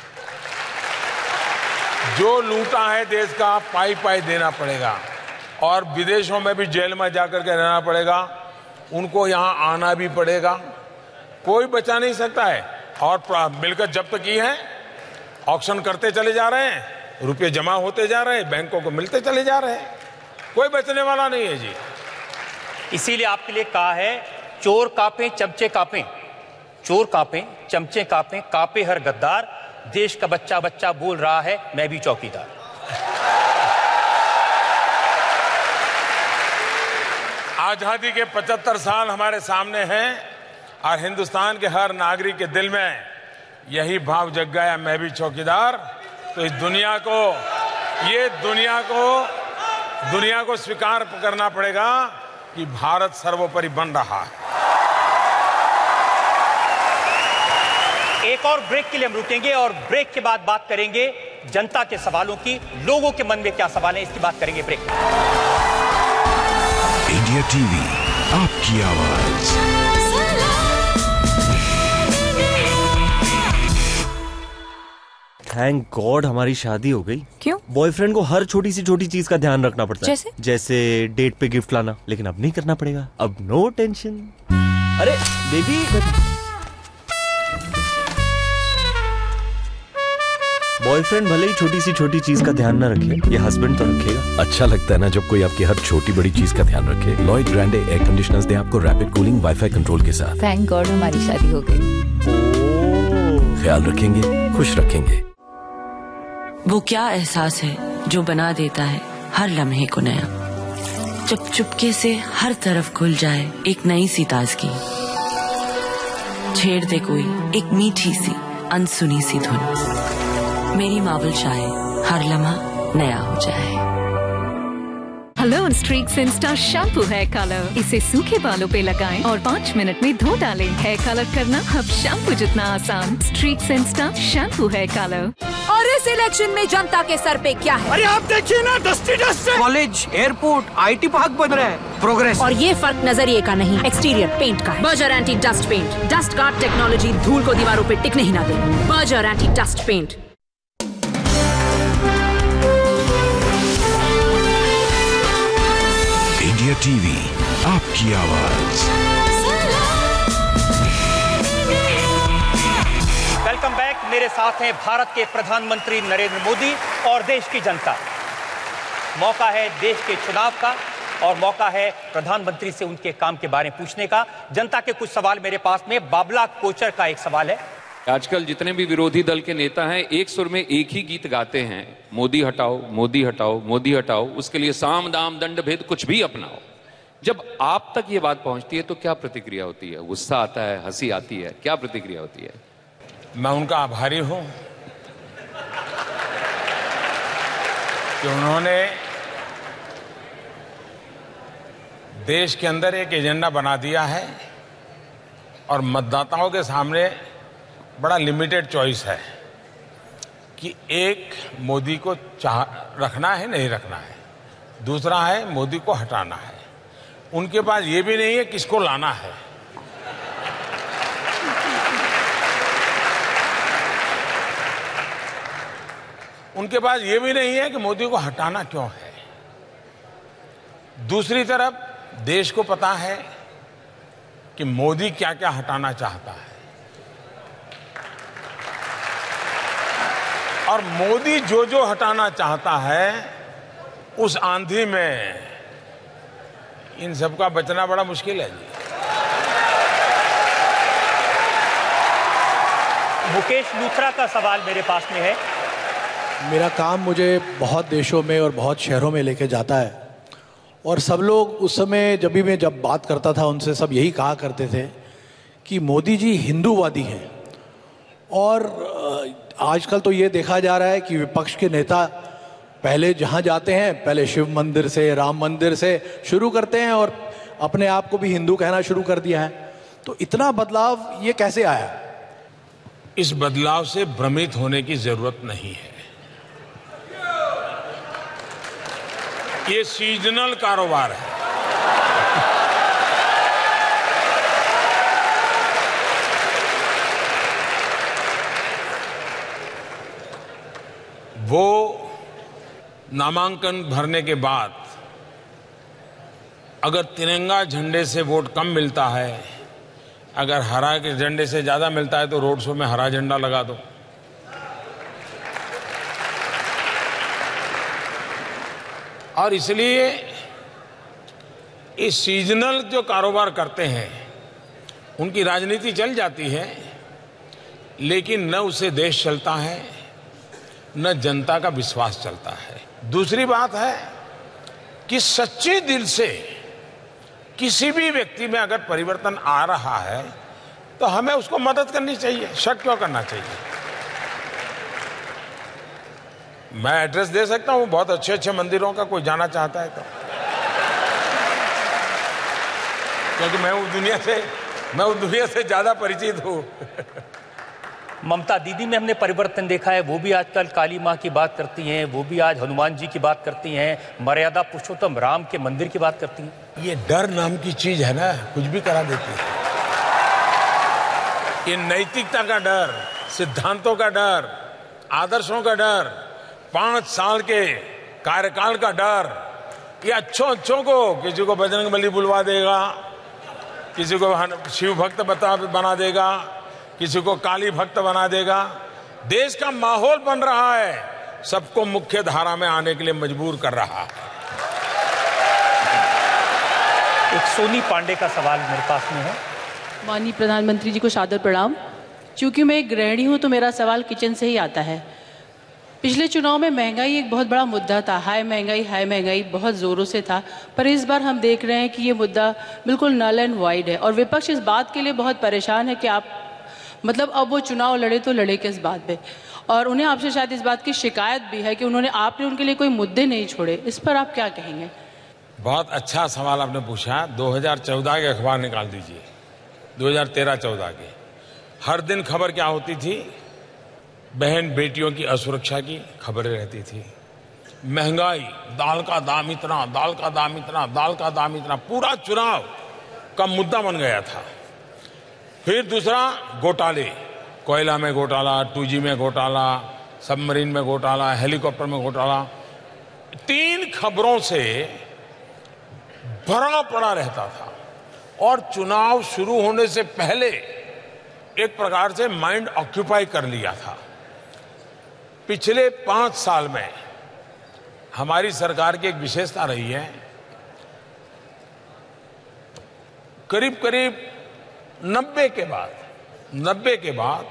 जो लूटा है देश का पाई पाई देना पड़ेगा और विदेशों में भी जेल में जाकर के रहना पड़ेगा, उनको यहां आना भी पड़ेगा, कोई बचा नहीं सकता है। और मिलकर जब्त की है, ऑक्शन करते चले जा रहे हैं, रुपए जमा होते जा रहे हैं, बैंकों को मिलते चले जा रहे हैं, कोई बचने वाला नहीं है जी। इसीलिए आपके लिए कहा है चोर कांपे चमचे कांपे, चोर कांपे चमचे कांपे, कांपे हर गद्दार, देश का बच्चा बच्चा बोल रहा है मैं भी चौकीदार। आजादी के 75 साल हमारे सामने हैं और हिंदुस्तान के हर नागरिक के दिल में यही भाव जग गया मैं भी चौकीदार। तो इस दुनिया को स्वीकार करना पड़ेगा कि भारत सर्वोपरि बन रहा है। एक और ब्रेक के लिए हम रुकेंगे और ब्रेक के बाद बात करेंगे जनता के सवालों की, लोगों के मन में क्या सवाल है इसकी बात करेंगे ब्रेक। इंडिया टीवी आपकी आवाज। थैंक गॉड हमारी शादी हो गई। क्यों? बॉयफ्रेंड को हर छोटी सी छोटी चीज का ध्यान रखना पड़ता है, जैसे डेट पे गिफ्ट लाना, लेकिन अब नहीं करना पड़ेगा, अब नो टेंशन। अरे बेबी, बॉयफ्रेंड भले ही छोटी चीज का ध्यान न रखे, ये हस्बैंड तो रखेगा। अच्छा लगता है ना जब कोई आपकी हर छोटी बड़ी चीज का ध्यान रखे। लॉयड ग्रैंडे एयर कंडीशनर्स दे आपको रैपिड कूलिंग वाईफाई कंट्रोल के साथ। थैंक गॉड हमारी शादी हो गई। ख्याल रखेंगे, खुश रखेंगे। वो क्या एहसास है जो बना देता है हर लम्हे को नया, जब चुपके से हर तरफ खुल जाए एक नई सी ताजगी। छेड़ दे कोई एक मीठी सी अनसुनी सी धुन, मेरी मावल चाहे हर लम्हा नया हो जाए। Hello streaks insta shampoo hair colour, इसे सूखे बालों पे लगाएं और 5 मिनट में धो डालें। हेयर कलर करना अब शैम्पू जितना आसान। Streaks insta shampoo hair colour. और इस इलेक्शन में जनता के सर पे क्या है? अरे आप देखिए ना, डस्टी डस्ट है। कॉलेज, एयरपोर्ट, IT पार्क बन रहा है। प्रोग्रेस। और ये फर्क नजरिए का नहीं, एक्सटीरियर पेंट का है। Berger anti dust paint, dust guard technology धूल को दीवारों पे टिकने ही ना दे। Berger anti dust paint. India TV, आपकी आवाज। Welcome back. मेरे साथ हैं भारत के प्रधानमंत्री नरेंद्र मोदी और देश की जनता। मौका है देश के चुनाव का और मौका है प्रधानमंत्री से उनके काम के बारे में पूछने का। जनता के कुछ सवाल मेरे पास में। बाबला कोचर का एक सवाल है। आजकल जितने भी विरोधी दल के नेता हैं एक सुर में एक ही गीत गाते हैं, मोदी हटाओ, मोदी हटाओ, मोदी हटाओ। उसके लिए साम दाम दंड भेद कुछ भी अपनाओ। जब आप तक ये बात पहुंचती है तो क्या प्रतिक्रिया होती है? गुस्सा आता है, हंसी आती है, क्या प्रतिक्रिया होती है? मैं उनका आभारी हूं कि उन्होंने देश के अंदर एक एजेंडा बना दिया है और मतदाताओं के सामने बड़ा लिमिटेड चॉइस है कि एक, मोदी को रखना है नहीं रखना है, दूसरा है मोदी को हटाना है। उनके पास ये भी नहीं है किसको लाना है। उनके पास ये भी नहीं है कि मोदी को हटाना क्यों है। दूसरी तरफ देश को पता है कि मोदी क्या क्या हटाना चाहता है और मोदी जो जो हटाना चाहता है उस आंधी में इन सबका बचना बड़ा मुश्किल है जी। मुकेश लूथरा का सवाल मेरे पास में है। मेरा काम मुझे बहुत देशों में और बहुत शहरों में लेके जाता है और सब लोग उस समय जब बात करता था उनसे सब यही कहा करते थे कि मोदी जी हिंदूवादी हैं। और आजकल तो ये देखा जा रहा है कि विपक्ष के नेता पहले जहाँ जाते हैं पहले शिव मंदिर से, राम मंदिर से शुरू करते हैं और अपने आप को भी हिंदू कहना शुरू कर दिया है। तो इतना बदलाव ये कैसे आया? इस बदलाव से भ्रमित होने की जरूरत नहीं है। ये सीजनल कारोबार है। वो नामांकन भरने के बाद अगर तिरंगा झंडे से वोट कम मिलता है, अगर हरा के झंडे से ज्यादा मिलता है तो रोड शो में हरा झंडा लगा दो। और इसलिए इस सीजनल जो कारोबार करते हैं उनकी राजनीति चल जाती है, लेकिन न उसे देश चलता है न जनता का विश्वास चलता है। दूसरी बात है कि सच्चे दिल से किसी भी व्यक्ति में अगर परिवर्तन आ रहा है तो हमें उसको मदद करनी चाहिए, शक क्यों करना चाहिए। मैं एड्रेस दे सकता हूं बहुत अच्छे अच्छे मंदिरों का, कोई जाना चाहता है तो, क्योंकि मैं उस दुनिया से ज्यादा परिचित हूं। ममता दीदी में हमने परिवर्तन देखा है। वो भी आजकल काली माँ की बात करती हैं, वो भी आज हनुमान जी की बात करती हैं, मर्यादा पुरुषोत्तम राम के मंदिर की बात करती हैं। ये डर नाम की चीज है ना, कुछ भी करा देती है। ये नैतिकता का डर, सिद्धांतों का डर, आदर्शों का डर, 5 साल के कार्यकाल का डर, ये अच्छों को किसी को बजरंगबली बुलवा देगा, किसी को शिव भक्त बना देगा, किसी को काली भक्त बना देगा। देश का माहौल बन रहा है, सबको मुख्य धारा में आने के लिए मजबूर कर रहा है। एक सोनी पांडे का सवाल मेरे पास में है। माननीय प्रधानमंत्री जी को सादर प्रणाम। चूंकि मैं एक गृहिणी हूं तो मेरा सवाल किचन से ही आता है। पिछले चुनाव में महंगाई एक बहुत बड़ा मुद्दा था, हाई महंगाई बहुत जोरों से था, पर इस बार हम देख रहे हैं कि ये मुद्दा बिल्कुल नल एंड वाइड है और विपक्ष इस बात के लिए बहुत परेशान है कि आप मतलब अब वो चुनाव लड़े तो लड़े किस बात पे, और उन्हें आपसे शायद इस बात की शिकायत भी है कि आपने उनके लिए कोई मुद्दे नहीं छोड़े। इस पर आप क्या कहेंगे? बहुत अच्छा सवाल आपने पूछा। 2014 के अखबार निकाल दीजिए, 2013-14 के। हर दिन खबर क्या होती थी? बहन बेटियों की असुरक्षा की खबरें रहती थी। महंगाई, दाल का दाम इतना, दाल का दाम इतना, दाल का दाम इतना, पूरा चुनाव का मुद्दा बन गया था। फिर दूसरा, घोटाले, कोयला में घोटाला, 2G में घोटाला, सबमरीन में घोटाला, हेलीकॉप्टर में घोटाला। 3 खबरों से भरा पड़ा रहता था और चुनाव शुरू होने से पहले एक प्रकार से माइंड ऑक्यूपाई कर लिया था। पिछले 5 साल में हमारी सरकार की एक विशेषता रही है, करीब करीब 90 के बाद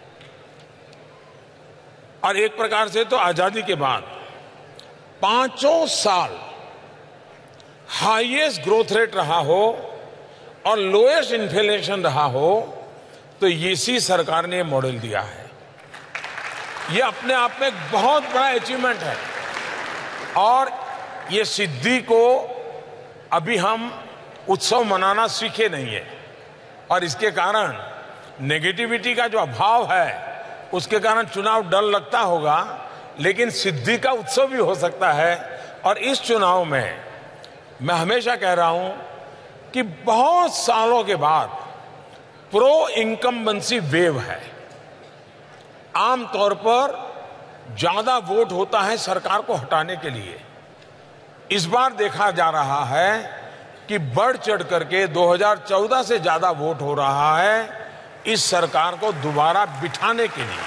और एक प्रकार से तो आजादी के बाद 5 साल हाईएस्ट ग्रोथ रेट रहा हो और लोएस्ट इन्फ्लेशन रहा हो, तो इसी सरकार ने मॉडल दिया है। ये अपने आप में एक बहुत बड़ा अचीवमेंट है और ये सिद्धि को अभी हम उत्सव मनाना सीखे नहीं है और इसके कारण नेगेटिविटी का जो अभाव है उसके कारण चुनाव डर लगता होगा, लेकिन सिद्धि का उत्सव भी हो सकता है। और इस चुनाव में मैं हमेशा कह रहा हूं कि बहुत सालों के बाद प्रो इनकम्बेंसी वेव है। आमतौर पर ज्यादा वोट होता है सरकार को हटाने के लिए। इस बार देखा जा रहा है कि बढ़ चढ़ करके 2014 से ज्यादा वोट हो रहा है इस सरकार को दोबारा बिठाने के लिए।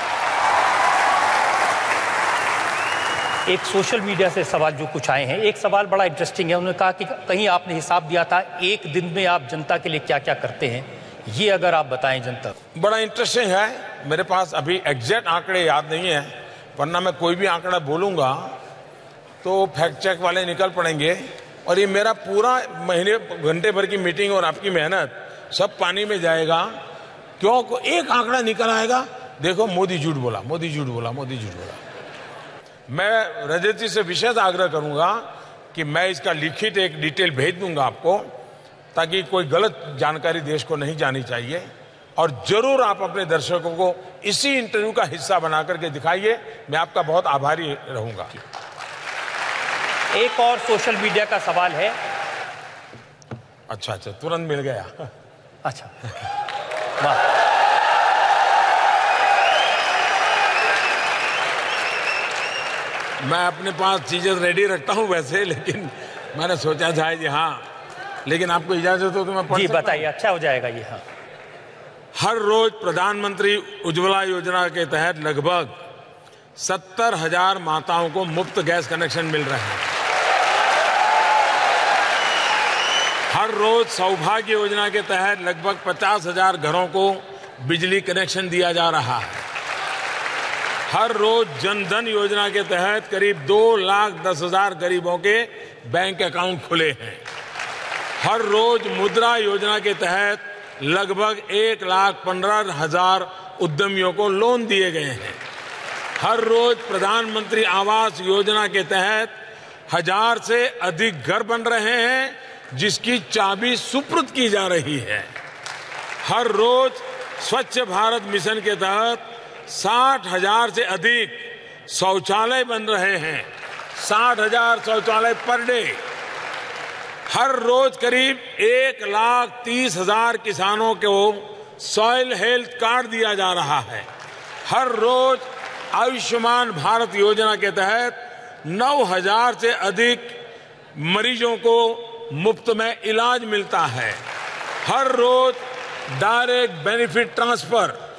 एक सोशल मीडिया से सवाल जो कुछ आए हैं, एक सवाल बड़ा इंटरेस्टिंग है। उन्होंने कहा कि कहीं आपने हिसाब दिया था एक दिन में आप जनता के लिए क्या क्या करते हैं, ये अगर आप बताएं जनता। बड़ा इंटरेस्टिंग है, मेरे पास अभी एग्जैक्ट आंकड़े याद नहीं है, वरना मैं कोई भी आंकड़ा बोलूंगा तो फैक्ट चेक वाले निकल पड़ेंगे और ये मेरा पूरा महीने घंटे भर की मीटिंग और आपकी मेहनत सब पानी में जाएगा। क्यों? एक आंकड़ा निकल आएगा, देखो मोदी झूठ बोला, मोदी झूठ बोला, मोदी झूठ बोला। मैं रजत जी से विशेष आग्रह करूंगा कि मैं इसका लिखित एक डिटेल भेज दूंगा आपको, ताकि कोई गलत जानकारी देश को नहीं जानी चाहिए। और जरूर आप अपने दर्शकों को इसी इंटरव्यू का हिस्सा बना करके दिखाइए, मैं आपका बहुत आभारी रहूंगा। एक और सोशल मीडिया का सवाल है। अच्छा, तुरंत मिल गया। अच्छा, वाह। मैं अपने पास चीजें रेडी रखता हूं वैसे, लेकिन मैंने सोचा था जी हाँ, लेकिन आपको इजाजत हो तो मैं पढ़ जी बताइए, अच्छा हो जाएगा ये। हाँ, हर रोज प्रधानमंत्री उज्ज्वला योजना के तहत लगभग 70,000 माताओं को मुफ्त गैस कनेक्शन मिल रहे हैं। हर रोज सौभाग्य योजना के तहत लगभग 50,000 घरों को बिजली कनेक्शन दिया जा रहा है। हर रोज जनधन योजना के तहत करीब 2,10,000 गरीबों के बैंक अकाउंट खुले हैं। हर रोज मुद्रा योजना के तहत लगभग 1,15,000 उद्यमियों को लोन दिए गए हैं। हर रोज प्रधानमंत्री आवास योजना के तहत 1,000 से अधिक घर बन रहे हैं, जिसकी चाबी सुपुर्द की जा रही है। हर रोज स्वच्छ भारत मिशन के तहत 60,000 से अधिक शौचालय बन रहे हैं, 60,000 शौचालय पर डे। हर रोज करीब 1,30,000 किसानों को सॉइल हेल्थ कार्ड दिया जा रहा है। हर रोज आयुष्मान भारत योजना के तहत 9,000 से अधिक मरीजों को मुफ्त में इलाज मिलता है। हर रोज डायरेक्ट बेनिफिट ट्रांसफर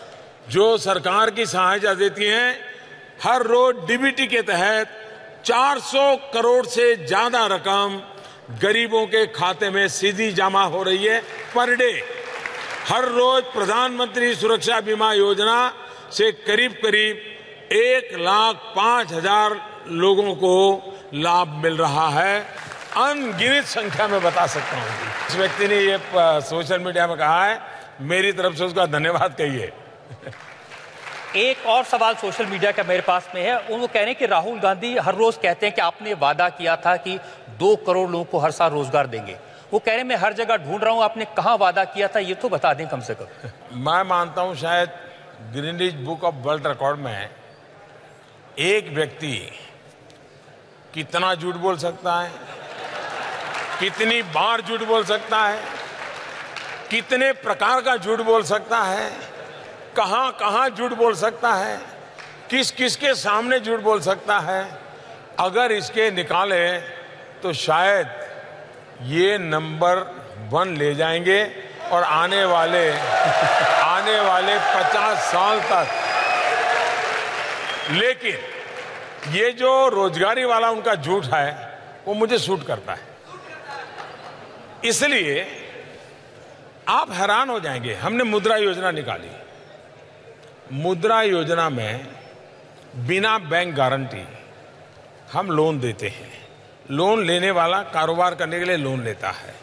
जो सरकार की सहायता देती हैं, हर रोज डीबीटी के तहत 400 करोड़ से ज्यादा रकम गरीबों के खाते में सीधी जमा हो रही है पर डे। हर रोज प्रधानमंत्री सुरक्षा बीमा योजना से करीब करीब 1,05,000 लोगों को लाभ मिल रहा है। अनगिनत संख्या में बता सकता हूं। इस व्यक्ति ने ये सोशल मीडिया में कहा है, मेरी तरफ से उसका धन्यवाद कहिए। एक और सवाल सोशल मीडिया का मेरे पास में है। वो कह रहे हैं कि राहुल गांधी हर रोज कहते हैं कि आपने वादा किया था कि 2 करोड़ लोगों को हर साल रोजगार देंगे। वो कह रहे हैं मैं हर जगह ढूंढ रहा हूं, आपने कहां वादा किया था ये तो बता दें कम से कम। मैं मानता हूं शायद Guinness book of world record में एक व्यक्ति कितना झूठ बोल सकता है, कितनी बार झूठ बोल सकता है, कितने प्रकार का झूठ बोल सकता है, कहां कहां झूठ बोल सकता है, किस किस के सामने झूठ बोल सकता है, अगर इसके निकाले तो शायद ये नंबर 1 ले जाएंगे और आने वाले 50 साल तक। लेकिन ये जो रोजगारी वाला उनका झूठ है वो मुझे सूट करता है, इसलिए आप हैरान हो जाएंगे। हमने मुद्रा योजना निकाली। मुद्रा योजना में बिना बैंक गारंटी हम लोन देते हैं। लोन लेने वाला कारोबार करने के लिए लोन लेता है।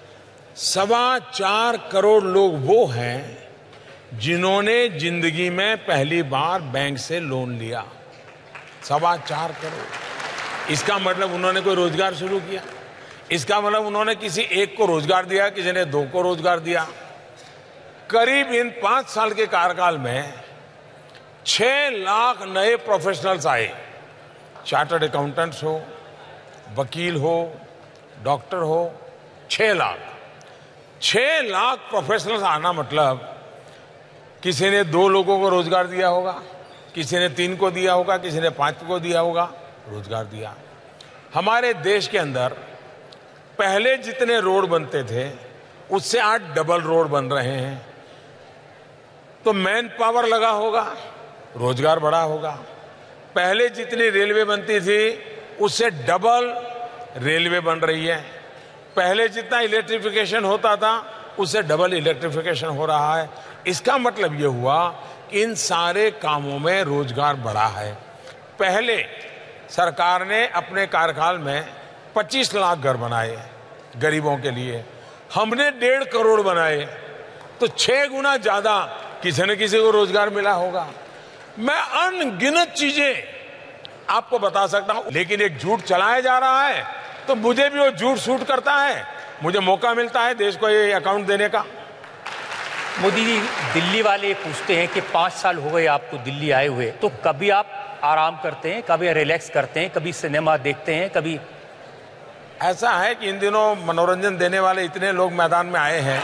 4.25 करोड़ लोग वो हैं जिन्होंने जिंदगी में पहली बार बैंक से लोन लिया। 4.25 करोड़। इसका मतलब उन्होंने कोई रोजगार शुरू किया, इसका मतलब उन्होंने किसी एक को रोजगार दिया, किसी ने 2 को रोजगार दिया। करीब इन 5 साल के कार्यकाल में 6 लाख नए प्रोफेशनल्स आए। चार्टर्ड अकाउंटेंट्स हो, वकील हो, डॉक्टर हो, 6 लाख प्रोफेशनल्स आना मतलब किसी ने 2 लोगों को रोजगार दिया होगा, किसी ने 3 को दिया होगा, किसी ने 5 को दिया होगा, रोजगार दिया। हमारे देश के अंदर पहले जितने रोड बनते थे उससे आज डबल रोड बन रहे हैं। तो मैन पावर लगा होगा, रोजगार बढ़ा होगा। पहले जितनी रेलवे बनती थी उससे डबल रेलवे बन रही है। पहले जितना इलेक्ट्रिफिकेशन होता था उससे डबल इलेक्ट्रिफिकेशन हो रहा है। इसका मतलब यह हुआ कि इन सारे कामों में रोजगार बढ़ा है। पहले सरकार ने अपने कार्यकाल में 25 लाख घर बनाए गरीबों के लिए, हमने 1.5 करोड़ बनाए, तो 6 गुना ज्यादा किसी न किसी को रोजगार मिला होगा। मैं अनगिनत चीजें आपको बता सकता हूं, लेकिन एक झूठ चलाया जा रहा है तो मुझे भी वो झूठ सूट करता है। मुझे मौका मिलता है देश को ये अकाउंट देने का। मोदी जी, दिल्ली वाले पूछते हैं कि 5 साल हो गए आपको दिल्ली आए हुए, तो कभी आप आराम करते हैं, कभी रिलैक्स करते हैं, कभी सिनेमा देखते हैं, कभी? ऐसा है कि इन दिनों मनोरंजन देने वाले इतने लोग मैदान में आए हैं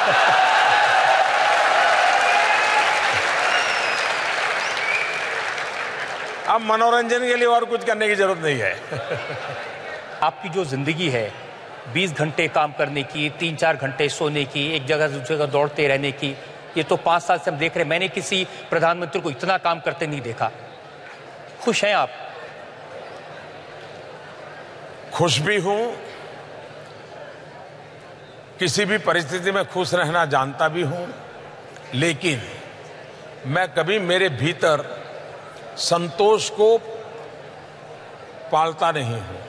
अब मनोरंजन के लिए और कुछ करने की जरूरत नहीं है आपकी जो जिंदगी है 20 घंटे काम करने की, 3-4 घंटे सोने की, एक जगह से दूसरी जगह दौड़ते रहने की, ये तो 5 साल से हम देख रहे हैं। मैंने किसी प्रधानमंत्री को इतना काम करते नहीं देखा। खुश हैं आप? खुश भी हूं, किसी भी परिस्थिति में खुश रहना जानता भी हूं, लेकिन मैं कभी मेरे भीतर संतोष को पालता नहीं हूं।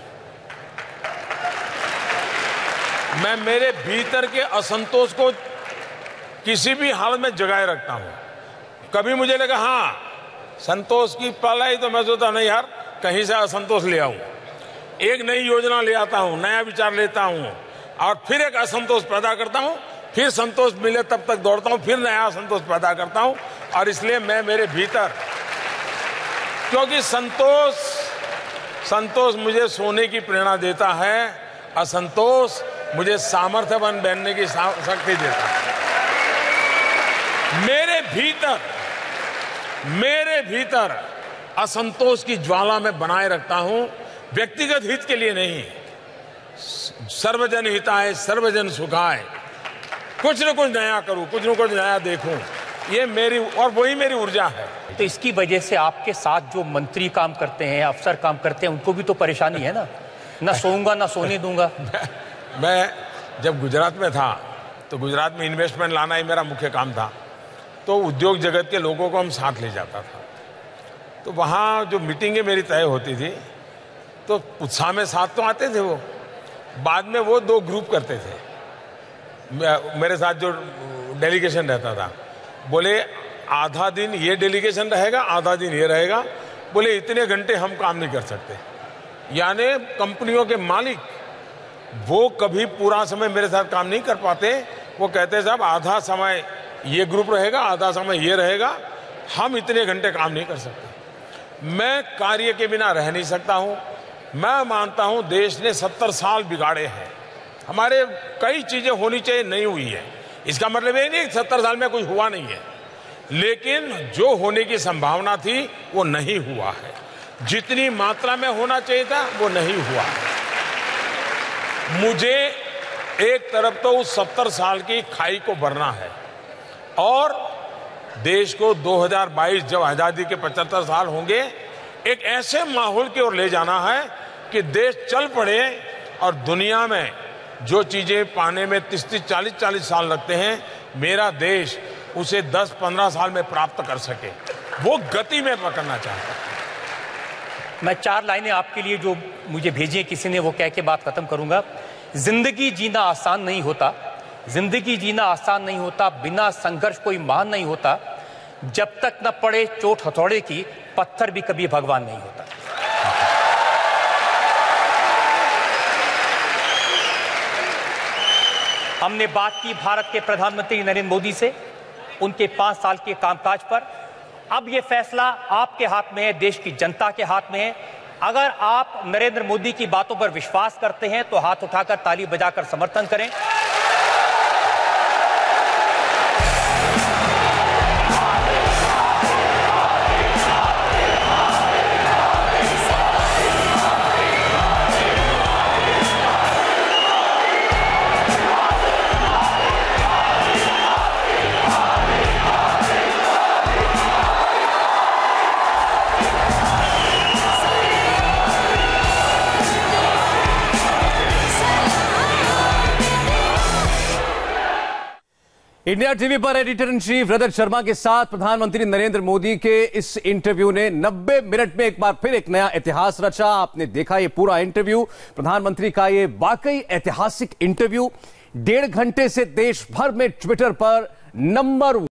मैं मेरे भीतर के असंतोष को किसी भी हालत में जगाए रखता हूं। कभी मुझे लगा हाँ संतोष की पाला ही, तो मैं सोचता नहीं यार कहीं से असंतोष ले आऊं, एक नई योजना ले आता हूं, नया विचार लेता हूं और फिर एक असंतोष पैदा करता हूं, फिर संतोष मिले तब तक दौड़ता हूं, फिर नया असंतोष पैदा करता हूं। और इसलिए मैं मेरे भीतर, क्योंकि संतोष मुझे सोने की प्रेरणा देता है, असंतोष मुझे सामर्थ्यवान बनने की शक्ति देता है। मेरे भीतर असंतोष की ज्वाला में बनाए रखता हूं, व्यक्तिगत हित के लिए नहीं, सर्वजन हिताय सर्वजन सुखाय, कुछ न कुछ नया करूं, कुछ न कुछ नया देखूं। ये मेरी और वही मेरी ऊर्जा है। तो इसकी वजह से आपके साथ जो मंत्री काम करते हैं, अफसर काम करते हैं, उनको भी तो परेशानी है ना सोऊंगा ना सोने दूंगा। मैं जब गुजरात में था तो गुजरात में इन्वेस्टमेंट लाना ही मेरा मुख्य काम था। तो उद्योग जगत के लोगों को हम साथ ले जाता था। तो वहाँ जो मीटिंगें मेरी तय होती थी तो उत्साह में साथ तो आते थे वो, बाद में वो 2 ग्रुप करते थे। मेरे साथ जो डेलीगेशन रहता था, बोले आधा दिन ये डेलीगेशन रहेगा, आधा दिन ये रहेगा। बोले इतने घंटे हम काम नहीं कर सकते। यानी कंपनियों के मालिक वो कभी पूरा समय मेरे साथ काम नहीं कर पाते। वो कहते साहब आधा समय ये ग्रुप रहेगा, आधा समय ये रहेगा, हम इतने घंटे काम नहीं कर सकते। मैं कार्य के बिना रह नहीं सकता हूं। मैं मानता हूं देश ने 70 साल बिगाड़े हैं। हमारे कई चीजें होनी चाहिए, नहीं हुई है। इसका मतलब ये नहीं कि 70 साल में कुछ हुआ नहीं है, लेकिन जो होने की संभावना थी वो नहीं हुआ है। जितनी मात्रा में होना चाहिए था वो नहीं हुआ है। मुझे एक तरफ तो उस 70 साल की खाई को भरना है और देश को 2022 जब आजादी के 75 साल होंगे, एक ऐसे माहौल की ओर ले जाना है कि देश चल पड़े और दुनिया में जो चीजें पाने में 30-40 साल लगते हैं, मेरा देश उसे 10-15 साल में प्राप्त कर सके। वो गति में पकड़ना चाहता है। मैं 4 लाइनें आपके लिए जो मुझे भेजी है किसी ने, वो कह के बात खत्म करूंगा। जिंदगी जीना आसान नहीं होता, जिंदगी जीना आसान नहीं होता, बिना संघर्ष कोई महान नहीं होता। जब तक न पड़े चोट हथौड़े की, पत्थर भी कभी भगवान नहीं होता। हमने बात की भारत के प्रधानमंत्री नरेंद्र मोदी से, उनके 5 साल के कामकाज पर। अब ये फैसला आपके हाथ में है, देश की जनता के हाथ में है। अगर आप नरेंद्र मोदी की बातों पर विश्वास करते हैं तो हाथ उठाकर ताली बजाकर समर्थन करें। इंडिया टीवी पर editor in chief Rajat Sharma के साथ प्रधानमंत्री नरेंद्र मोदी के इस इंटरव्यू ने 90 मिनट में एक बार फिर एक नया इतिहास रचा। आपने देखा ये पूरा इंटरव्यू, प्रधानमंत्री का ये वाकई ऐतिहासिक इंटरव्यू 1.5 घंटे से देश भर में ट्विटर पर नंबर